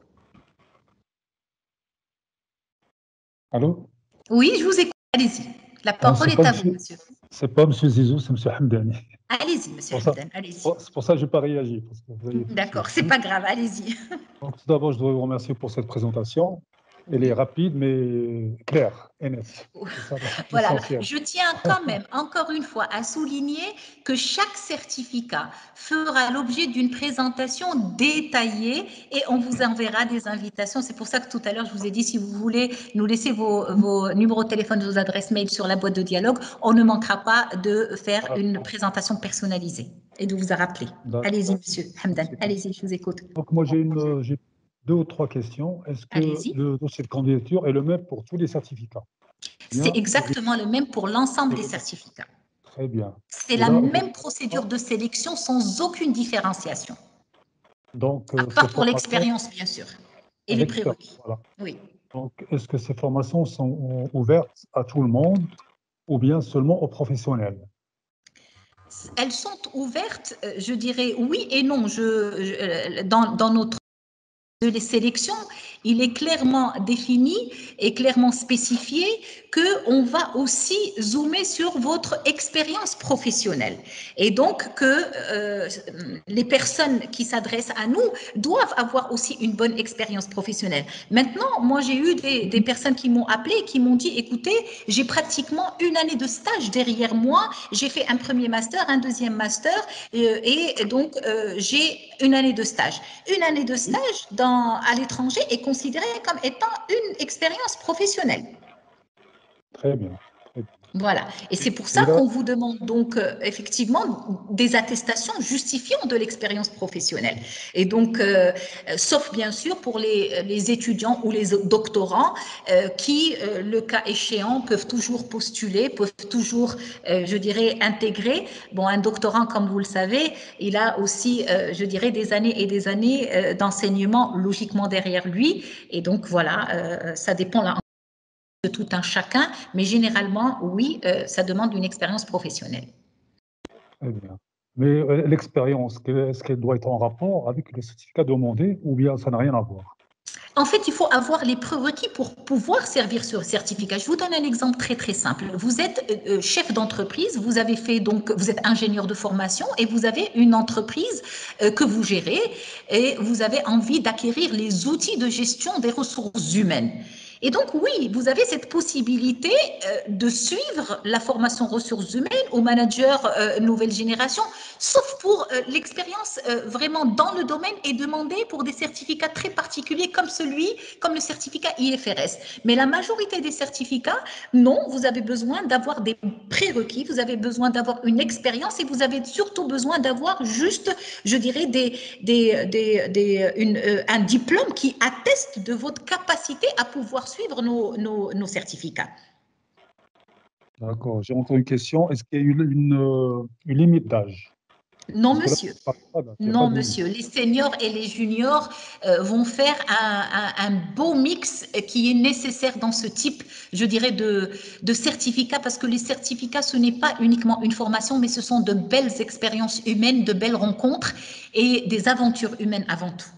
Allô? Oui, je vous écoute. Allez-y. La Ah, parole c'est est pas à vous, monsieur, monsieur. c'est pas monsieur Zizou, c'est monsieur Hamdani. Allez-y, C'est monsieur pour ça, Hamdan, allez-y. c'est pour ça que je n'ai pas réagi. Parce que vous voyez, c'est- D'accord, c'est pas grave, allez-y. Donc, tout d'abord, je dois vous remercier pour cette présentation. Elle est rapide, mais claire et nette. C'est ça Voilà, l'essentiel. je tiens quand même, encore une fois, à souligner que chaque certificat fera l'objet d'une présentation détaillée et on vous enverra des invitations. C'est pour ça que tout à l'heure, je vous ai dit, si vous voulez nous laisser vos, vos numéros de téléphone, vos adresses mail sur la boîte de dialogue, on ne manquera pas de faire une présentation personnalisée. et de vous rappeler. Allez-y, monsieur Hamdan. Allez-y, je vous écoute. Donc, moi, j'ai une, j'ai deux ou trois questions. Est-ce que le dossier de candidature est le même pour tous les certificats? C'est exactement le même pour l'ensemble des certificats. Très bien. C'est la même procédure de sélection sans aucune différenciation. Donc, à part pour l'expérience, bien sûr, et les prérequis. Voilà. Oui. Donc, est-ce que ces formations sont ouvertes à tout le monde ou bien seulement aux professionnels? Elles sont ouvertes, je dirais oui et non. Je, je, dans, dans notre de les sélections, il est clairement défini et clairement spécifié qu'on va aussi zoomer sur votre expérience professionnelle. Et donc que euh, les personnes qui s'adressent à nous doivent avoir aussi une bonne expérience professionnelle. Maintenant, moi j'ai eu des, des personnes qui m'ont appelé et qui m'ont dit, écoutez, j'ai pratiquement une année de stage derrière moi, j'ai fait un premier master, un deuxième master, euh, et donc euh, j'ai une année de stage. Une année de stage dans à l'étranger est considérée comme étant une expérience professionnelle. Très bien. Très bien. Voilà. Et c'est pour ça qu'on vous demande donc euh, effectivement des attestations justifiant de l'expérience professionnelle. Et donc, euh, sauf bien sûr pour les, les étudiants ou les doctorants euh, qui, euh, le cas échéant, peuvent toujours postuler, peuvent toujours, euh, je dirais, intégrer. Bon, un doctorant, comme vous le savez, il a aussi, euh, je dirais, des années et des années euh, d'enseignement logiquement derrière lui. Et donc, voilà, euh, ça dépend là de tout un chacun, mais généralement, oui, euh, ça demande une expérience professionnelle. Très bien. Mais euh, l'expérience, est-ce qu'elle doit être en rapport avec le certificat demandé ou bien ça n'a rien à voir? En fait, il faut avoir les prérequis pour pouvoir servir ce certificat. Je vous donne un exemple très très simple. Vous êtes euh, chef d'entreprise, vous avez fait donc, vous êtes ingénieur de formation et vous avez une entreprise euh, que vous gérez et vous avez envie d'acquérir les outils de gestion des ressources humaines. Et donc, oui, vous avez cette possibilité euh, de suivre la formation ressources humaines au manager euh, nouvelle génération, sauf pour euh, l'expérience euh, vraiment dans le domaine est demandée pour des certificats très particuliers comme celui, comme le certificat I F R S. Mais la majorité des certificats, non, vous avez besoin d'avoir des prérequis, vous avez besoin d'avoir une expérience et vous avez surtout besoin d'avoir juste, je dirais, des, des, des, des, une, euh, un diplôme qui atteste de votre capacité à pouvoir suivre nos, nos, nos certificats. D'accord. J'ai encore une question. Est-ce qu'il y a une, une, une limite d'âge? Non, monsieur. Là, non, monsieur. Les seniors et les juniors euh, vont faire un, un, un beau mix qui est nécessaire dans ce type, je dirais, de, de certificats, parce que les certificats, ce n'est pas uniquement une formation, mais ce sont de belles expériences humaines, de belles rencontres et des aventures humaines avant tout.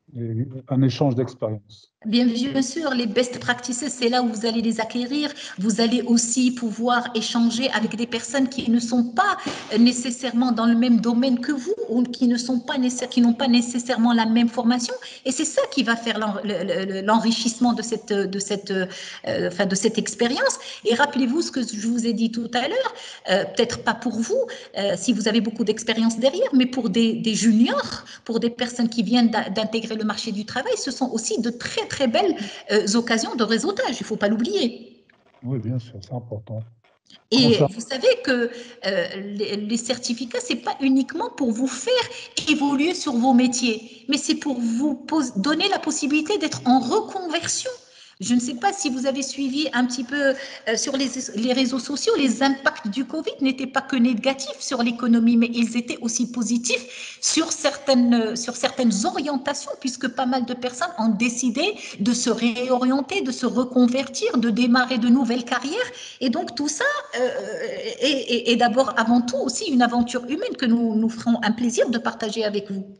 Un échange d'expérience. Bien, bien sûr, les best practices, c'est là où vous allez les acquérir. Vous allez aussi pouvoir échanger avec des personnes qui ne sont pas nécessairement dans le même domaine que vous ou qui ne sont pas qui n'ont pas nécessairement la même formation. Et c'est ça qui va faire l'enrichissement de cette, de cette, euh, enfin, de cette expérience. Et rappelez-vous ce que je vous ai dit tout à l'heure, euh, peut-être pas pour vous, euh, si vous avez beaucoup d'expérience derrière, mais pour des, des juniors, pour des personnes qui viennent d'intégrer le marché du travail, ce sont aussi de très très belles euh, occasions de réseautage, il ne faut pas l'oublier. Oui, bien sûr, c'est important. Et ça... vous savez que euh, les, les certificats, ce n'est pas uniquement pour vous faire évoluer sur vos métiers, mais c'est pour vous donner la possibilité d'être en reconversion. Je ne sais pas si vous avez suivi un petit peu euh, sur les, les réseaux sociaux, les impacts du Covid n'étaient pas que négatifs sur l'économie, mais ils étaient aussi positifs sur certaines, sur certaines orientations, puisque pas mal de personnes ont décidé de se réorienter, de se reconvertir, de démarrer de nouvelles carrières. Et donc tout ça euh, est, est, est d'abord, avant tout, aussi une aventure humaine que nous nous ferons un plaisir de partager avec vous.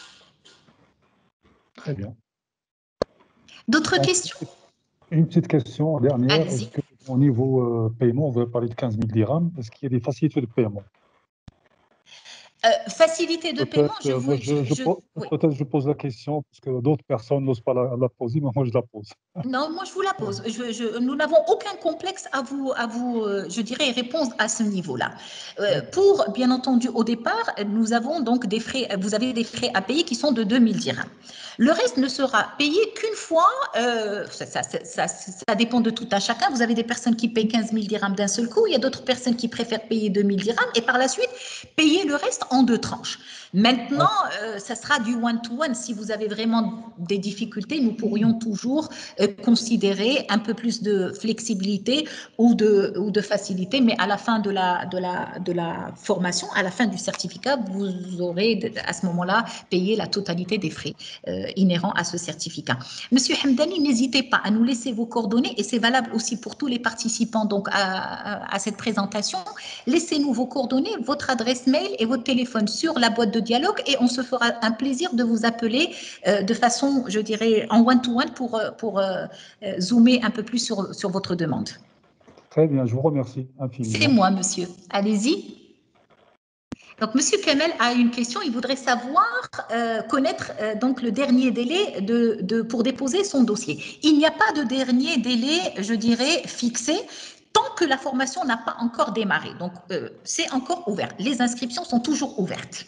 Très bien. D'autres questions? Une petite question dernière. Est-ce qu'au niveau euh, paiement, on veut parler de quinze mille dirhams, est-ce qu'il y a des facilités de paiement? Euh, facilité de paiement, je vous... Je, je, je, oui. Peut-être je pose la question parce que d'autres personnes n'osent pas la, la poser, mais moi je la pose. Non, moi je vous la pose. Je, je, nous n'avons aucun complexe à vous, à vous, je dirais, répondre à ce niveau-là. Euh, pour, bien entendu, au départ, nous avons donc des frais, vous avez des frais à payer qui sont de deux mille dirhams. Le reste ne sera payé qu'une fois, euh, ça, ça, ça, ça, ça dépend de tout un chacun. Vous avez des personnes qui payent quinze mille dirhams d'un seul coup, il y a d'autres personnes qui préfèrent payer deux mille dirhams et par la suite payer le reste en deux tranches. Maintenant, euh, ça sera du one-to-one. Si vous avez vraiment des difficultés, nous pourrions toujours euh, considérer un peu plus de flexibilité ou de, ou de facilité, mais à la fin de la, de, la, de la formation, à la fin du certificat, vous aurez à ce moment-là payé la totalité des frais euh, inhérents à ce certificat. Monsieur Hamdani, n'hésitez pas à nous laisser vos coordonnées et c'est valable aussi pour tous les participants donc à, à, à cette présentation. Laissez-nous vos coordonnées, votre adresse mail et votre téléphone sur la boîte de dialogue et on se fera un plaisir de vous appeler euh, de façon, je dirais, en one-to-one pour, pour euh, zoomer un peu plus sur, sur votre demande. Très bien, je vous remercie infiniment. C'est moi, monsieur. Allez-y. Donc, monsieur Kamel a une question. Il voudrait savoir, euh, connaître euh, donc le dernier délai de, de, pour déposer son dossier. Il n'y a pas de dernier délai, je dirais, fixé tant que la formation n'a pas encore démarré. Donc, euh, c'est encore ouvert. Les inscriptions sont toujours ouvertes.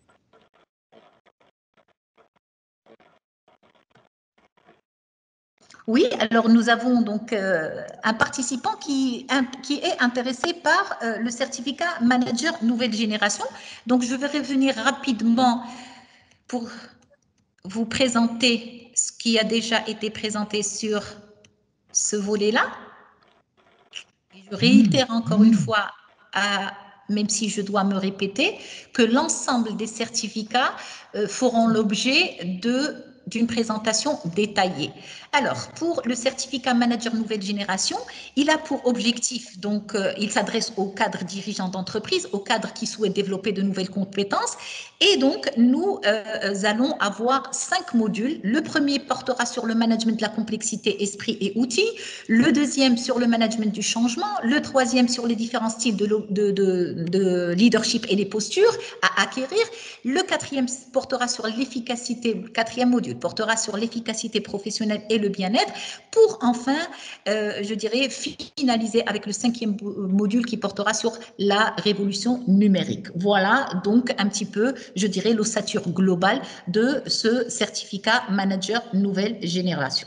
Oui, alors nous avons donc euh, un participant qui, un, qui est intéressé par euh, le certificat manager nouvelle génération. Donc, je vais revenir rapidement pour vous présenter ce qui a déjà été présenté sur ce volet-là. Je réitère encore une fois, à, même si je dois me répéter, que l'ensemble des certificats euh, feront l'objet de d'une présentation détaillée. Alors, pour le certificat manager nouvelle génération, il a pour objectif, donc, euh, il s'adresse aux cadres dirigeants d'entreprise, aux cadres qui souhaitent développer de nouvelles compétences. Et donc, nous euh, allons avoir cinq modules. Le premier portera sur le management de la complexité, esprit et outils. Le deuxième sur le management du changement. Le troisième sur les différents styles de, de, de, de leadership et les postures à acquérir. Le quatrième portera sur l'efficacité, le quatrième module portera sur l'efficacité professionnelle et le bien-être pour enfin, euh, je dirais, finaliser avec le cinquième module qui portera sur la révolution numérique. Voilà donc un petit peu, je dirais, l'ossature globale de ce certificat manager nouvelle génération.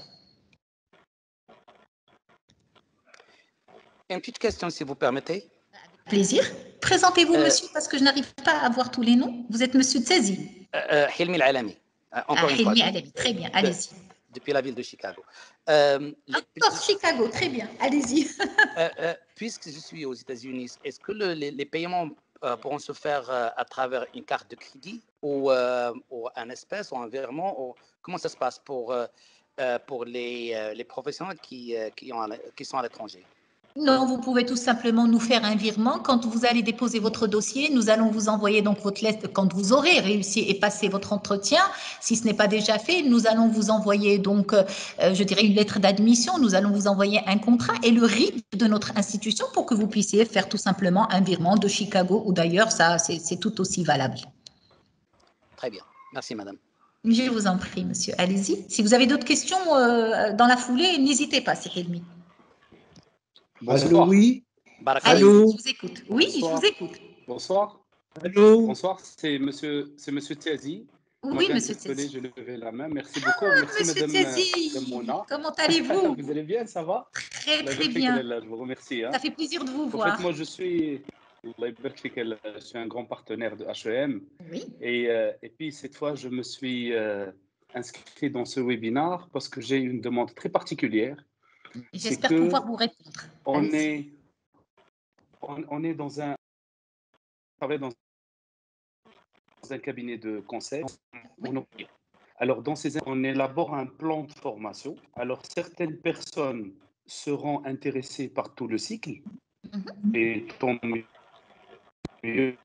Une petite question, si vous permettez. Plaisir. Présentez-vous, euh, monsieur, parce que je n'arrive pas à voir tous les noms. Vous êtes monsieur Tsazi. Euh, Hilmi Al-Alami. Euh, encore ah, une Hilmi fois. Al-Alami. Très bien, allez-y. Depuis la ville de Chicago. Euh, Encore les... Chicago, très bien, allez-y. euh, euh, puisque je suis aux États-Unis, est-ce que le, les, les paiements euh, pourront se faire euh, à travers une carte de crédit ou, euh, ou un espèce ou un virement ou, comment ça se passe pour, euh, pour les, euh, les professionnels qui, euh, qui, ont, qui sont à l'étranger? Non, vous pouvez tout simplement nous faire un virement. Quand vous allez déposer votre dossier, nous allons vous envoyer donc votre lettre. Quand vous aurez réussi et passé votre entretien, si ce n'est pas déjà fait, nous allons vous envoyer donc, euh, je dirais, une lettre d'admission. Nous allons vous envoyer un contrat et le R I B de notre institution pour que vous puissiez faire tout simplement un virement de Chicago ou d'ailleurs. Ça, c'est tout aussi valable. Très bien. Merci, madame. Je vous en prie, monsieur. Allez-y. Si vous avez d'autres questions euh, dans la foulée, n'hésitez pas, c'est Hilmi. Bonsoir. Allô, oui. Allô. Je vous écoute. Oui, Bonsoir. je vous écoute. Bonsoir. Allô. Bonsoir, c'est monsieur, c'est monsieur Tiazi. Oui, monsieur Tiazi. Je levais la main. Merci beaucoup. Ah, Merci, monsieur madame, Tiazi. madame Mona. Comment allez-vous? Vous allez bien, ça va? Très, très bien. Je vous remercie. Hein. Ça fait plaisir de vous en voir. En fait, moi, je suis, je suis un grand partenaire de H E M. Oui. Et, euh, et puis, cette fois, je me suis euh, inscrit dans ce webinaire parce que j'ai une demande très particulière. J'espère pouvoir vous répondre. On est, on, on est dans un, dans un cabinet de conseil. Oui. Alors, dans ces, on élabore un plan de formation. Alors, certaines personnes seront intéressées par tout le cycle. Mm-hmm. Et tant mieux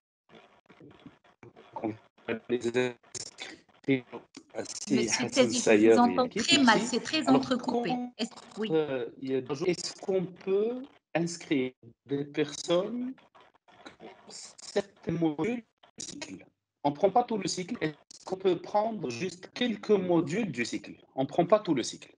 qu'on va les inscrire. Monsieur Tiazi, je vous entends très mal, c'est très Alors, entrecoupé. Est-ce oui. euh, est qu'on peut inscrire des personnes pour certains modules du cycle? On ne prend pas tout le cycle. Est-ce qu'on peut prendre juste quelques modules du cycle? On ne prend pas tout le cycle.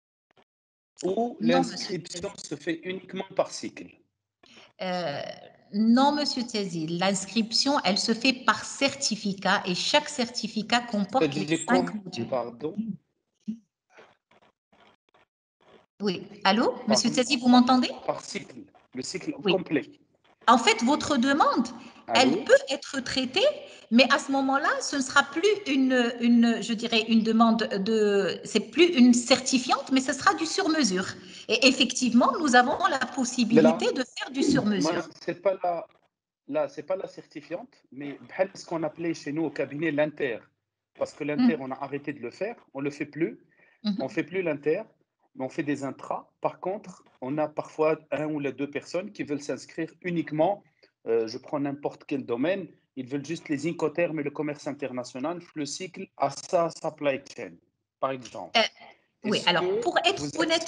Ou l'inscription se fait uniquement par cycle? euh, Non, Monsieur Tazil, l'inscription, elle se fait par certificat et chaque certificat comporte les cinq modules. Pardon. Oui. Allô, Monsieur Tazil, vous m'entendez? Par cycle, le cycle oui. complet. En fait, votre demande, Allô? elle peut être traitée, mais à ce moment-là, ce ne sera plus une, une, je dirais, une demande de, c'est plus une certifiante, mais ce sera du sur-mesure. Et effectivement, nous avons la possibilité là, de faire du sur-mesure. C'est pas la, là, c'est pas la certifiante, mais ce qu'on appelait chez nous au cabinet l'inter, parce que l'inter, mmh. on a arrêté de le faire, on le fait plus, mmh. on fait plus l'inter. On fait des intras. Par contre, on a parfois un ou les deux personnes qui veulent s'inscrire uniquement, euh, je prends n'importe quel domaine, ils veulent juste les incoterms et le commerce international, le cycle à sa supply chain, par exemple. Euh, oui, alors pour être honnête,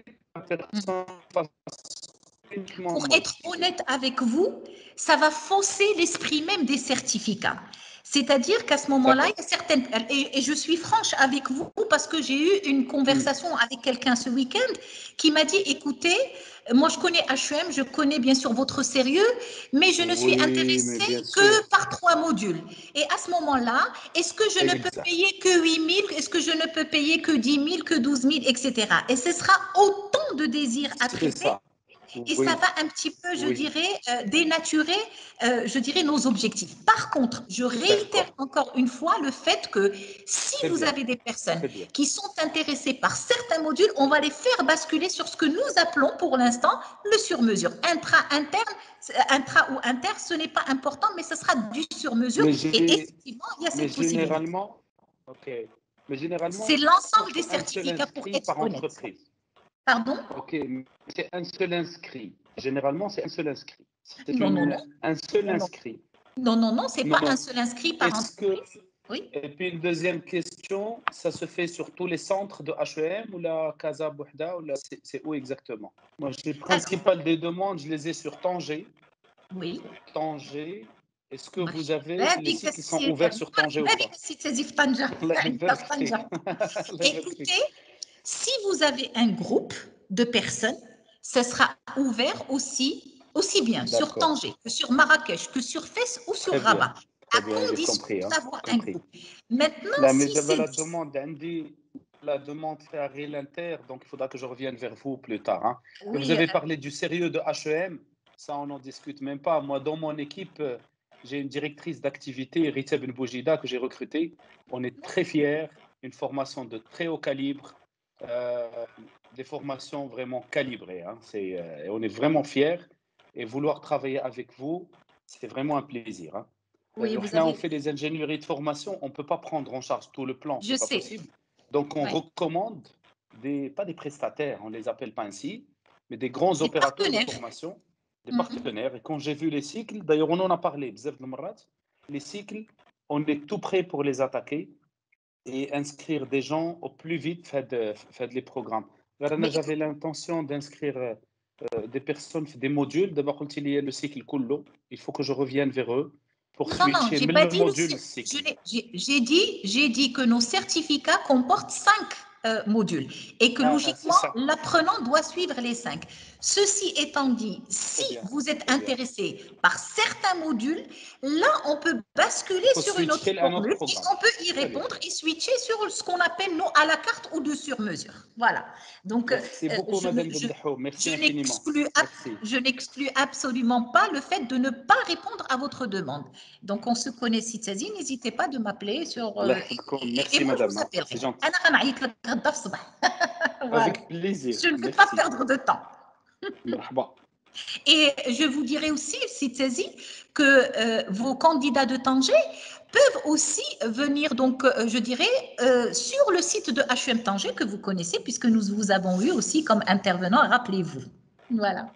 pour être honnête avec vous, ça va fausser l'esprit même des certificats. C'est-à-dire qu'à ce moment-là, il y a certaines... Et, et je suis franche avec vous parce que j'ai eu une conversation mmh. avec quelqu'un ce week-end qui m'a dit, écoutez, moi je connais H E M, je connais bien sûr votre sérieux, mais je ne suis oui, intéressée que sûr. par trois modules. Et à ce moment-là, est-ce que je exact. ne peux payer que huit mille, est-ce que je ne peux payer que dix mille, que douze mille, et cetera. Et ce sera autant de désirs à traiter. Et oui. ça va un petit peu, je oui. dirais, euh, dénaturer, euh, je dirais, nos objectifs. Par contre, je réitère encore une fois le fait que si Très vous bien. avez des personnes qui sont intéressées par certains modules, on va les faire basculer sur ce que nous appelons pour l'instant le sur-mesure. Intra, interne, intra ou inter, ce n'est pas important, mais ce sera du sur-mesure. Et effectivement, il y a cette possibilité. Généralement, okay. mais généralement, c'est l'ensemble des certificats pour être par honnête. Entreprise. Pardon? Ok, c'est un seul inscrit. Généralement, c'est un seul inscrit. C'est non, une, non, non. un seul non, inscrit. Non, non, non, c'est pas non. un seul inscrit par Est-ce entreprise. Que... Oui. Et puis une deuxième question, ça se fait sur tous les centres de H E M ou la Casa Bouhda ou la... c'est où exactement? Moi, les principales des demandes, je les ai sur Tanger. Oui. Tanger. Est-ce que vous avez ben, les sites qui sont ouverts sur Tanger ben, ou pas? Écoutez, si vous avez un groupe de personnes, ce sera ouvert aussi, aussi bien sur Tanger que sur Marrakech, que sur Fès ou sur Très Rabat, Très à bien, condition compris, hein, d'avoir un compris. groupe. Maintenant, Là, mais si j'avais c'est... la demande d'Andy, la demande fait à l'inter, donc il faudra que je revienne vers vous plus tard. Hein. Oui, vous avez euh... parlé du sérieux de H E M, ça on n'en discute même pas. Moi, dans mon équipe, j'ai une directrice d'activité, Rita Ben Boujida, que j'ai recrutée. On est très fiers, une formation de très haut calibre, euh, des formations vraiment calibrées. Hein. C'est, euh, on est vraiment fiers et vouloir travailler avec vous, c'est vraiment un plaisir. Hein. Oui, euh, vous là, avez... on fait des ingénieries de formation, on ne peut pas prendre en charge tout le plan, ce n'est pas sais. possible. Donc, on ouais. recommande, des, pas des prestataires, on ne les appelle pas ainsi, mais des grands des opérateurs de formation, des mm-hmm. partenaires. Et quand j'ai vu les cycles, d'ailleurs, on en a parlé, les cycles, on est tout prêt pour les attaquer et inscrire des gens au plus vite, faire de, faire de les programmes. Mais... J'avais l'intention d'inscrire euh, des personnes, des modules. D'abord, quand il y a le cycle Kullo, il faut que je revienne vers eux. Pour non, non, j'ai pas dit module le J'ai dit, j'ai dit que nos certificats comportent cinq euh, modules et que ah, logiquement, l'apprenant doit suivre les cinq. Ceci étant dit, si vous êtes intéressé par certains modules, là, on peut basculer sur une autre formule et on peut y répondre et switcher sur ce qu'on appelle, nous, à la carte ou de sur mesure. Voilà. Donc, Merci beaucoup, je, Madame je, Merci je infiniment. Je n'exclus absolument pas le fait de ne pas répondre à votre demande. Donc, on se connaît, si Tazine, n'hésitez pas de m'appeler sur... Euh, Merci, et moi, madame. je vous appellerai. C'est gentil. Voilà. Avec plaisir. Je ne veux Merci. pas perdre de temps. Bon. Et je vous dirais aussi, si Tazine, que euh, vos candidats de Tanger peuvent aussi venir, donc, euh, je dirais, euh, sur le site de H E M Tanger que vous connaissez, puisque nous vous avons eu aussi comme intervenant, rappelez-vous. Voilà.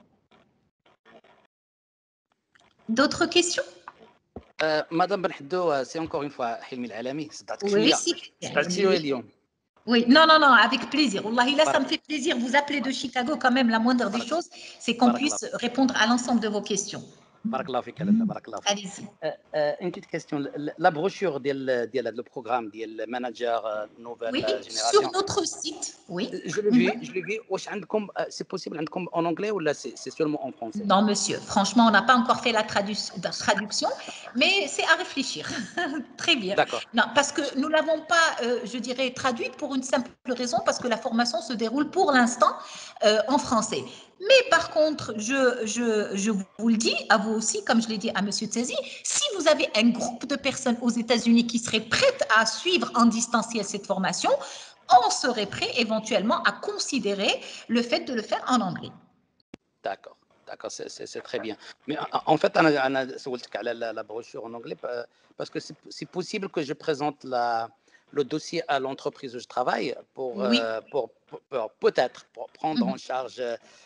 D'autres questions? euh, Madame Benhaddo, c'est encore une fois Hilmi Al-Alami. Oui, si. Oui, non, non, non, avec plaisir. Wallahi, là, ça me fait plaisir. Vous appelez de Chicago quand même. La moindre des choses, c'est qu'on puisse répondre à l'ensemble de vos questions. بارك الله فيك لاله بارك الله فيك. Allez-y. Une petite question, la brochure ديال ديال le programme ديال manager nouvelle Oui, génération. sur notre site, oui. Je l'ai vu, je l'ai vu. واش عندكم c'est possible عندكم en anglais ou là c'est c'est seulement en français? Non, monsieur. Franchement, on n'a pas encore fait la tradu- traduction, mais c'est à réfléchir. Très bien. D'accord. Non, parce que nous ne l'avons pas, euh, je dirais, traduite pour une simple raison, parce que la formation se déroule pour l'instant euh, en français. Mais par contre, je, je, je vous le dis, à vous aussi, comme je l'ai dit à monsieur Tsezi, si vous avez un groupe de personnes aux États-Unis qui seraient prêtes à suivre en distanciel cette formation, on serait prêt éventuellement à considérer le fait de le faire en anglais. D'accord. D'accord, c'est, c'est, c'est très bien. Mais en fait, أنا أنا سولتك على la, la brochure en anglais parce que c'est, c'est possible que je présente la, le dossier à l'entreprise où je travaille pour, Oui. euh, pour, pour, pour peut-être pour prendre Mhm. en charge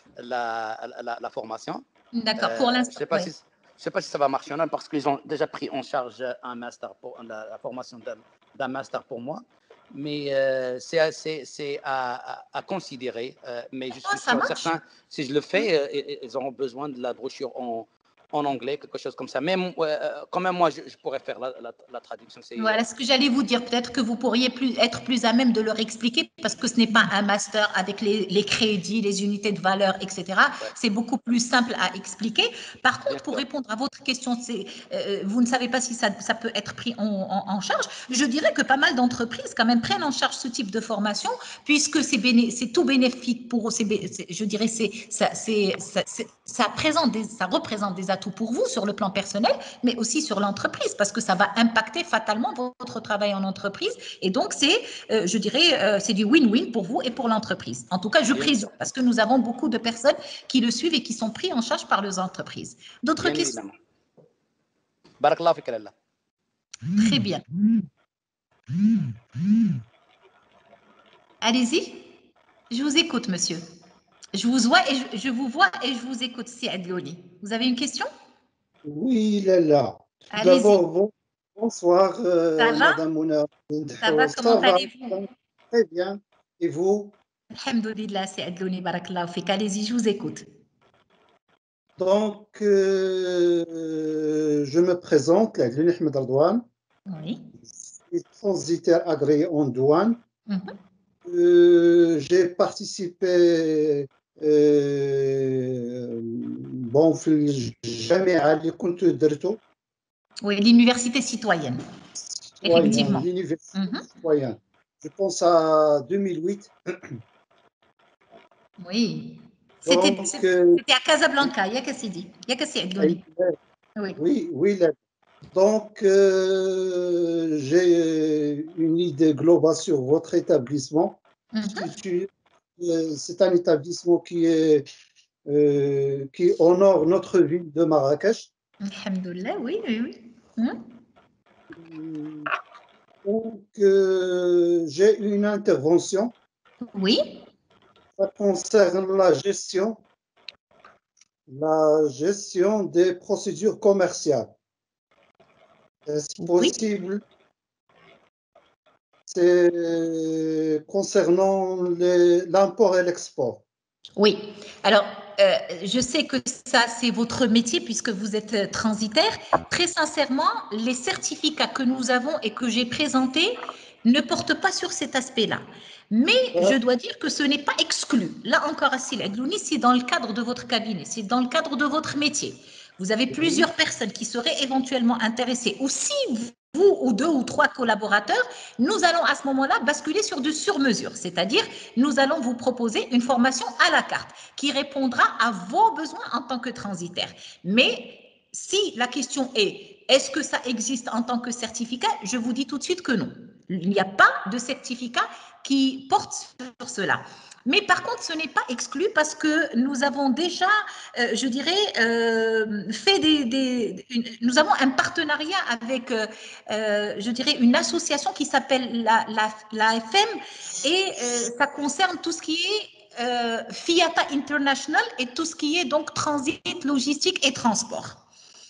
la, la, la formation. D'accord, Euh, pour je l'instant. sais pas Ouais. si je sais pas si ça va marcher ou non parce qu'ils ont déjà pris en charge un master pour la, la formation d'un, d'un master pour moi. Mais euh, c'est, c'est, c'est à, à, à considérer. Euh, mais je suis Ah, ça sûr marche. certain, si je le fais, euh, ils auront besoin de la brochure en, en anglais, quelque chose comme ça. Mais euh, quand même, moi, je, je pourrais faire la, la, la traduction. C'est, Voilà ce que j'allais vous dire. Peut-être que vous pourriez plus, être plus à même de leur expliquer parce que ce n'est pas un master avec les, les crédits, les unités de valeur, et cetera. Ouais. C'est beaucoup plus simple à expliquer. Par contre, Bien pour sûr. répondre à votre question, c'est, euh, vous ne savez pas si ça, ça peut être pris en, en, en charge. Je dirais que pas mal d'entreprises quand même prennent en charge ce type de formation puisque c'est, béné, c'est tout bénéfique pour eux. C'est, c'est, je dirais c'est ça, c'est, ça, c'est, ça, présente des, ça représente des atouts pour vous sur le plan personnel, mais aussi sur l'entreprise parce que ça va impacter fatalement votre travail en entreprise. Et donc, c'est, euh, je dirais, euh, c'est du win-win pour vous et pour l'entreprise. En tout cas, je Bien présume, sûr. parce que nous avons beaucoup de personnes qui le suivent et qui sont pris en charge par les entreprises. D'autres Bien questions? évidemment. Barakallahu fik Lalla. Très bien. Allez-y. Je vous écoute, monsieur. Je vous vois et je, je vous vois et je vous écoute, si Adloni. Vous avez une question? Oui, Lalla. Tout Allez-y. d'abord, bon, bonsoir, euh, Ça va? Madame Mouna. Ça va? Comment va, allez-vous? très bien. Et vous? Alhamdoulilah, c'est Adloni, barakallahu fik. Allez-y, je vous écoute. Donc, euh, je me présente, Adloni Ahmed Ardouane. Oui. Je suis transitaire agréé en douane. Mm-hmm. Euh, j'ai participé euh, bon في الجامعة اللي كنت درته. Oui, l'université citoyenne. Effectivement. L'université Mm-hmm. citoyenne. Je pense à deux mille huit. Oui. C'était, Donc, c'était euh, à Casablanca, il y a qu'à dit. Il y a qu'à Adloni. Oui. oui, oui. Là. Donc, euh, j'ai une idée globale sur votre établissement. Mm-hmm. C'est un établissement qui est euh, qui honore notre ville de Marrakech. Alhamdoulilah, oui, oui, oui. Mm-hmm. Donc, euh, j'ai une intervention. Oui. Ça concerne la gestion, la gestion des procédures commerciales. Est-ce possible? Oui. C'est concernant les, l'import et l'export. Oui. Alors, euh, je sais que ça, c'est votre métier puisque vous êtes transitaire. Très sincèrement, les certificats que nous avons et que j'ai présentés ne portent pas sur cet aspect-là. Mais je dois dire que ce n'est pas exclu. Là encore, Assil Adlouni, c'est dans le cadre de votre cabinet, c'est dans le cadre de votre métier. Vous avez plusieurs personnes qui seraient éventuellement intéressées. Ou si vous ou deux ou trois collaborateurs, nous allons à ce moment-là basculer sur du sur-mesure. C'est-à-dire, nous allons vous proposer une formation à la carte qui répondra à vos besoins en tant que transitaire. Mais si la question est, est-ce que ça existe en tant que certificat? Je vous dis tout de suite que non. Il n'y a pas de certificat qui porte sur cela. Mais par contre, ce n'est pas exclu parce que nous avons déjà, euh, je dirais, euh, fait des... des une, nous avons un partenariat avec, euh, je dirais, une association qui s'appelle la, la, la F M et euh, ça concerne tout ce qui est euh, FIATA International et tout ce qui est donc transit, logistique et transport.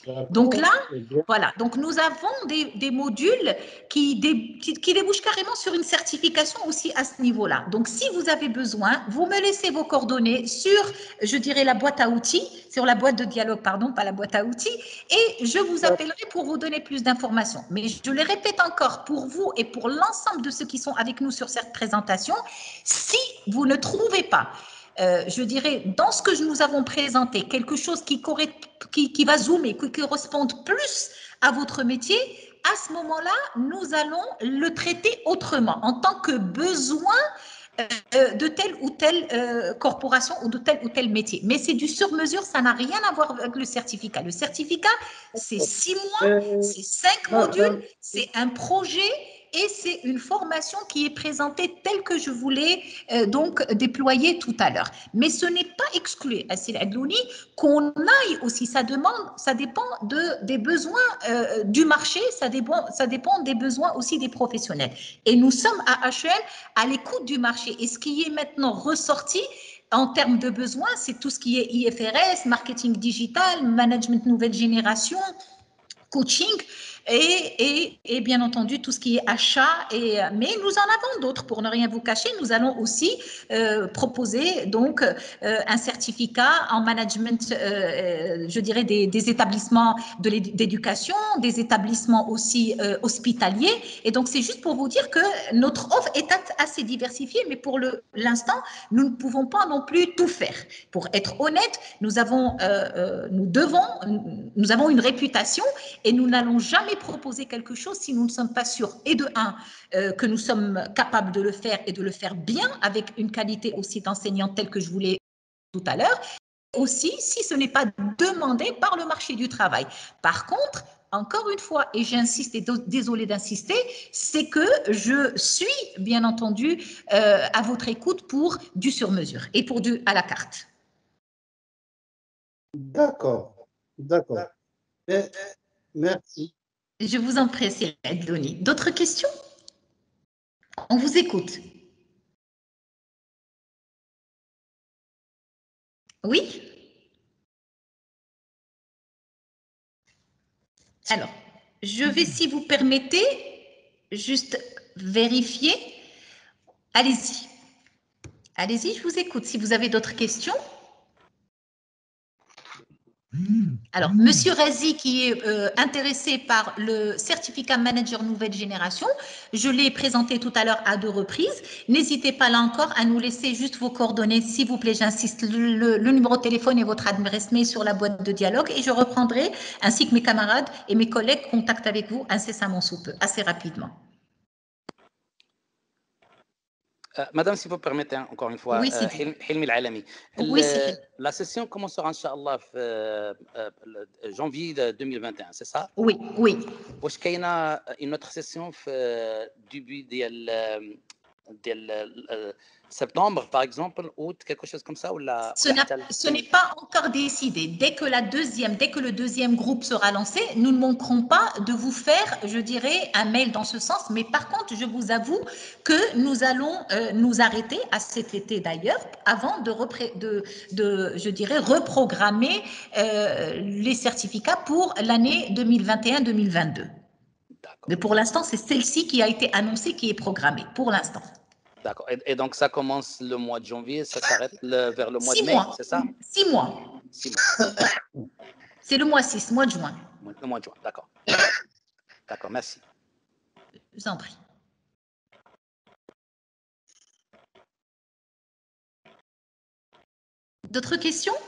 Donc là, voilà, donc nous avons des, des modules qui, dé, qui, qui débouchent carrément sur une certification aussi à ce niveau-là. Donc si vous avez besoin, vous me laissez vos coordonnées sur, je dirais, la boîte à outils, sur la boîte de dialogue, pardon, pas la boîte à outils, et je vous appellerai pour vous donner plus d'informations. Mais je les répète encore, pour vous et pour l'ensemble de ceux qui sont avec nous sur cette présentation, si vous ne trouvez pas Euh, je dirais, dans ce que nous avons présenté, quelque chose qui, qui, qui va zoomer, qui corresponde plus à votre métier, à ce moment-là, nous allons le traiter autrement, en tant que besoin euh, de telle ou telle euh, corporation ou de tel ou tel métier. Mais c'est du sur-mesure, ça n'a rien à voir avec le certificat. Le certificat, c'est six mois, c'est cinq modules, c'est un projet, et c'est une formation qui est présentée telle que je voulais euh, donc déployer tout à l'heure. Mais ce n'est pas exclu, Assil Adlouni, qu'on aille aussi, ça demande, ça dépend de, des besoins euh, du marché, ça dépend, ça dépend des besoins aussi des professionnels. Et nous sommes à H E L à l'écoute du marché. Et ce qui est maintenant ressorti en termes de besoins, c'est tout ce qui est I F R S, marketing digital, management nouvelle génération, coaching, Et, et, et bien entendu tout ce qui est achat, et, mais nous en avons d'autres, pour ne rien vous cacher. Nous allons aussi euh, proposer donc euh, un certificat en management, euh, je dirais des, des établissements de d'éducation, des établissements aussi euh, hospitaliers, et donc c'est juste pour vous dire que notre offre est assez diversifiée, mais pour l'instant nous ne pouvons pas non plus tout faire. Pour être honnête, nous avons, euh, euh, nous devons, nous avons une réputation, et nous n'allons jamais proposer quelque chose si nous ne sommes pas sûrs, et de un, euh, que nous sommes capables de le faire et de le faire bien, avec une qualité aussi d'enseignant telle que je vous l'ai tout à l'heure, aussi si ce n'est pas demandé par le marché du travail. Par contre, encore une fois, et j'insiste, et désolé d'insister, c'est que je suis bien entendu euh, à votre écoute pour du sur-mesure et pour du à la carte. D'accord, d'accord. Merci. Je vous en prie, Assil Adlouni. D'autres questions? On vous écoute. Oui? Alors, je vais, si vous permettez, juste vérifier. Allez-y. Allez-y, je vous écoute. Si vous avez d'autres questions. Alors, Monsieur Razi, qui est euh, intéressé par le certificat manager nouvelle génération, je l'ai présenté tout à l'heure à deux reprises. N'hésitez pas là encore à nous laisser juste vos coordonnées, s'il vous plaît, j'insiste, le, le, le numéro de téléphone et votre adresse mail sur la boîte de dialogue, et je reprendrai, ainsi que mes camarades et mes collègues, contact avec vous incessamment sous peu, assez rapidement. Euh, Madame, si vous permettez, encore une fois, oui, euh, Hilmi Al-Alami. Oui, la session commencera, Inch'Allah, en euh, euh, janvier deux mille vingt et un, c'est ça? Oui, oui. Est-ce qu'il y a une autre session au début de septembre, par exemple, ou quelque chose comme ça, ou la, Ce n'est pas encore décidé. Dès que la deuxième, dès que le deuxième groupe sera lancé, nous ne manquerons pas de vous faire, je dirais, un mail dans ce sens. Mais par contre, je vous avoue que nous allons euh, nous arrêter à cet été d'ailleurs, avant de, de, de, je dirais, reprogrammer euh, les certificats pour l'année deux mille vingt et un deux mille vingt-deux. Mais pour l'instant, c'est celle-ci qui a été annoncée, qui est programmée, pour l'instant. D'accord. Et, et donc, ça commence le mois de janvier, ça s'arrête vers le mois six de mai, c'est ça? Six mois. Six mois. C'est le mois six, mois de juin. Le mois de juin, d'accord. D'accord, merci. Je vous en prie. D'autres questions?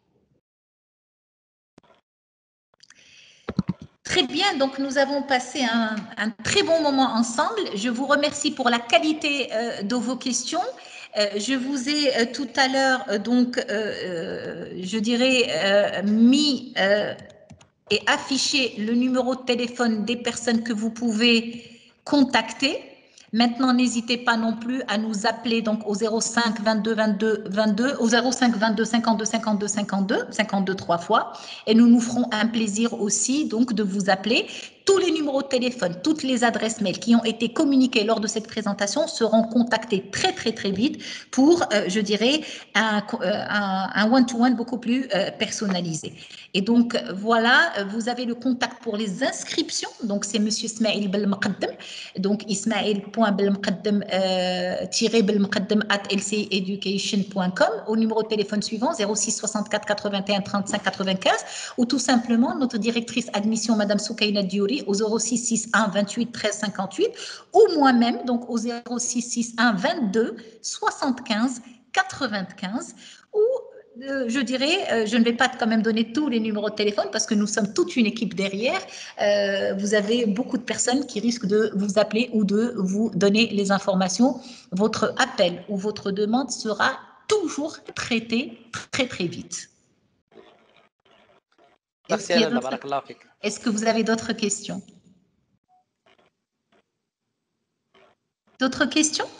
Très bien, donc nous avons passé un, un très bon moment ensemble. Je vous remercie pour la qualité euh, de vos questions. Euh, je vous ai euh, tout à l'heure, euh, donc, euh, je dirais, euh, mis euh, et affiché le numéro de téléphone des personnes que vous pouvez contacter. Maintenant, n'hésitez pas non plus à nous appeler donc au zéro cinq vingt-deux vingt-deux vingt-deux, au zéro cinq vingt-deux cinquante-deux cinquante-deux cinquante-deux, cinquante-deux trois fois, et nous nous ferons un plaisir aussi donc de vous appeler. tous les numéros de téléphone, toutes les adresses mail qui ont été communiquées lors de cette présentation seront contactés très très très vite pour, euh, je dirais, un, un, un one-to-one beaucoup plus euh, personnalisé. Et donc voilà, vous avez le contact pour les inscriptions, donc c'est Monsieur Ismaïl Belmqaddem, donc ismaïl.belmqaddem euh, tiré belmqaddem at l c education point com, au numéro de téléphone suivant zéro six soixante-quatre quatre-vingt-un trente-cinq quatre-vingt-quinze, ou tout simplement notre directrice admission Madame Soukaina Diouri au zéro six six un vingt-huit treize cinquante-huit, ou moi-même donc au zéro six six un vingt-deux soixante-quinze quatre-vingt-quinze, ou Euh, je dirais, euh, je ne vais pas quand même donner tous les numéros de téléphone parce que nous sommes toute une équipe derrière. Euh, vous avez beaucoup de personnes qui risquent de vous appeler ou de vous donner les informations. Votre appel ou votre demande sera toujours traitée très très vite. Merci, Est-ce que vous avez d'autres questions? D'autres questions?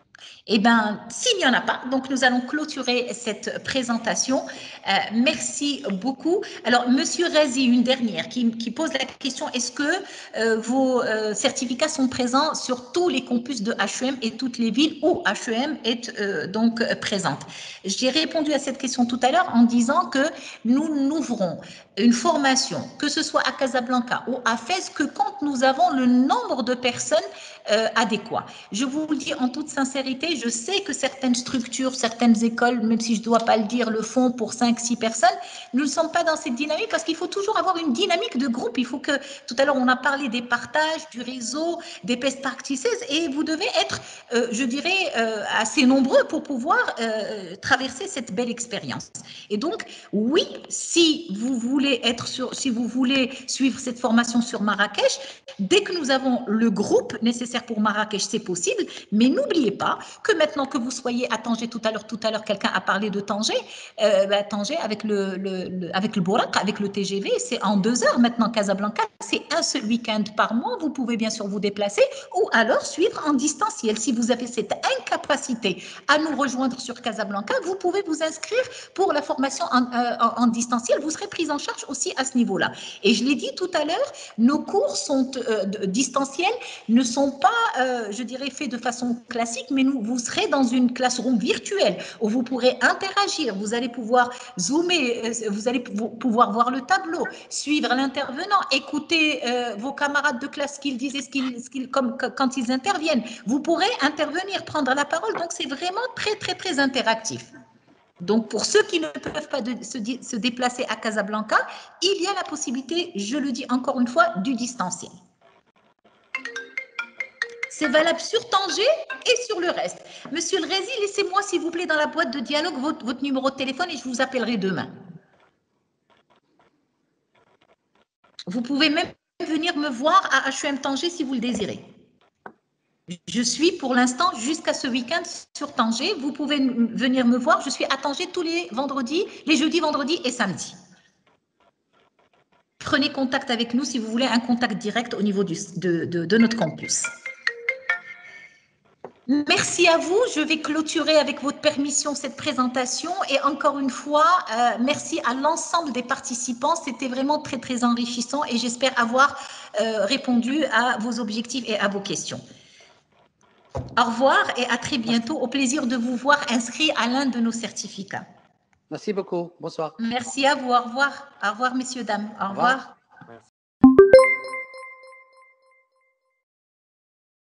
Eh bien, s'il n'y en a pas, donc nous allons clôturer cette présentation. Euh, merci beaucoup. Alors, Monsieur Razi, une dernière qui, qui pose la question, est-ce que euh, vos euh, certificats sont présents sur tous les campus de H E M et toutes les villes où H E M est euh, donc euh, présente? J'ai répondu à cette question tout à l'heure en disant que nous n'ouvrons une formation, que ce soit à Casablanca ou à Fès, que quand nous avons le nombre de personnes euh, adéquat. Je vous le dis en toute sincérité, je sais que certaines structures, certaines écoles, même si je ne dois pas le dire, le font pour cinq six personnes. Nous ne sommes pas dans cette dynamique parce qu'il faut toujours avoir une dynamique de groupe. Il faut que, tout à l'heure, on a parlé des partages, du réseau, des best practices, et vous devez être, euh, je dirais, euh, assez nombreux pour pouvoir euh, traverser cette belle expérience. Et donc, oui, si vous voulez être sur, si vous voulez suivre cette formation sur Marrakech, dès que nous avons le groupe nécessaire pour Marrakech, c'est possible, mais n'oubliez pas que maintenant que vous soyez à Tanger, tout à l'heure, tout à l'heure, quelqu'un a parlé de Tanger, euh, bah, Tanger avec le, le, le, avec le Bouraq, avec le T G V, c'est en deux heures maintenant. Casablanca, c'est un seul week-end par mois, vous pouvez bien sûr vous déplacer ou alors suivre en distanciel. Si vous avez cette incapacité à nous rejoindre sur Casablanca, vous pouvez vous inscrire pour la formation en, euh, en, en distanciel, vous serez prise en charge aussi à ce niveau-là. Et je l'ai dit tout à l'heure, nos cours sont euh, distanciels, ne sont pas, euh, je dirais, faits de façon classique, mais nous, vous serez dans une classroom virtuelle où vous pourrez interagir, vous allez pouvoir zoomer, vous allez pouvoir voir le tableau, suivre l'intervenant, écouter euh, vos camarades de classe, ce qu'ils disent et ce qu'ils, ce qu'ils, comme, quand ils interviennent. Vous pourrez intervenir, prendre la parole, donc c'est vraiment très, très, très interactif. Donc, pour ceux qui ne peuvent pas de, se, se déplacer à Casablanca, il y a la possibilité, je le dis encore une fois, du distanciel. C'est valable sur Tanger et sur le reste. Monsieur le Razi, laissez-moi, s'il vous plaît, dans la boîte de dialogue, votre, votre numéro de téléphone et je vous appellerai demain. Vous pouvez même venir me voir à H E M Tanger si vous le désirez. Je suis pour l'instant jusqu'à ce week-end sur Tanger. Vous pouvez venir me voir. Je suis à Tanger tous les vendredis, les jeudis, vendredis et samedis. Prenez contact avec nous si vous voulez un contact direct au niveau du, de, de, de notre campus. Merci à vous. Je vais clôturer avec votre permission cette présentation et encore une fois, euh, merci à l'ensemble des participants. C'était vraiment très, très enrichissant et j'espère avoir euh, répondu à vos objectifs et à vos questions. Au revoir et à très bientôt. Au plaisir de vous voir inscrit à l'un de nos certificats. Merci beaucoup. Bonsoir. Merci à vous. Au revoir. Au revoir, messieurs, dames. Au, Au revoir. revoir.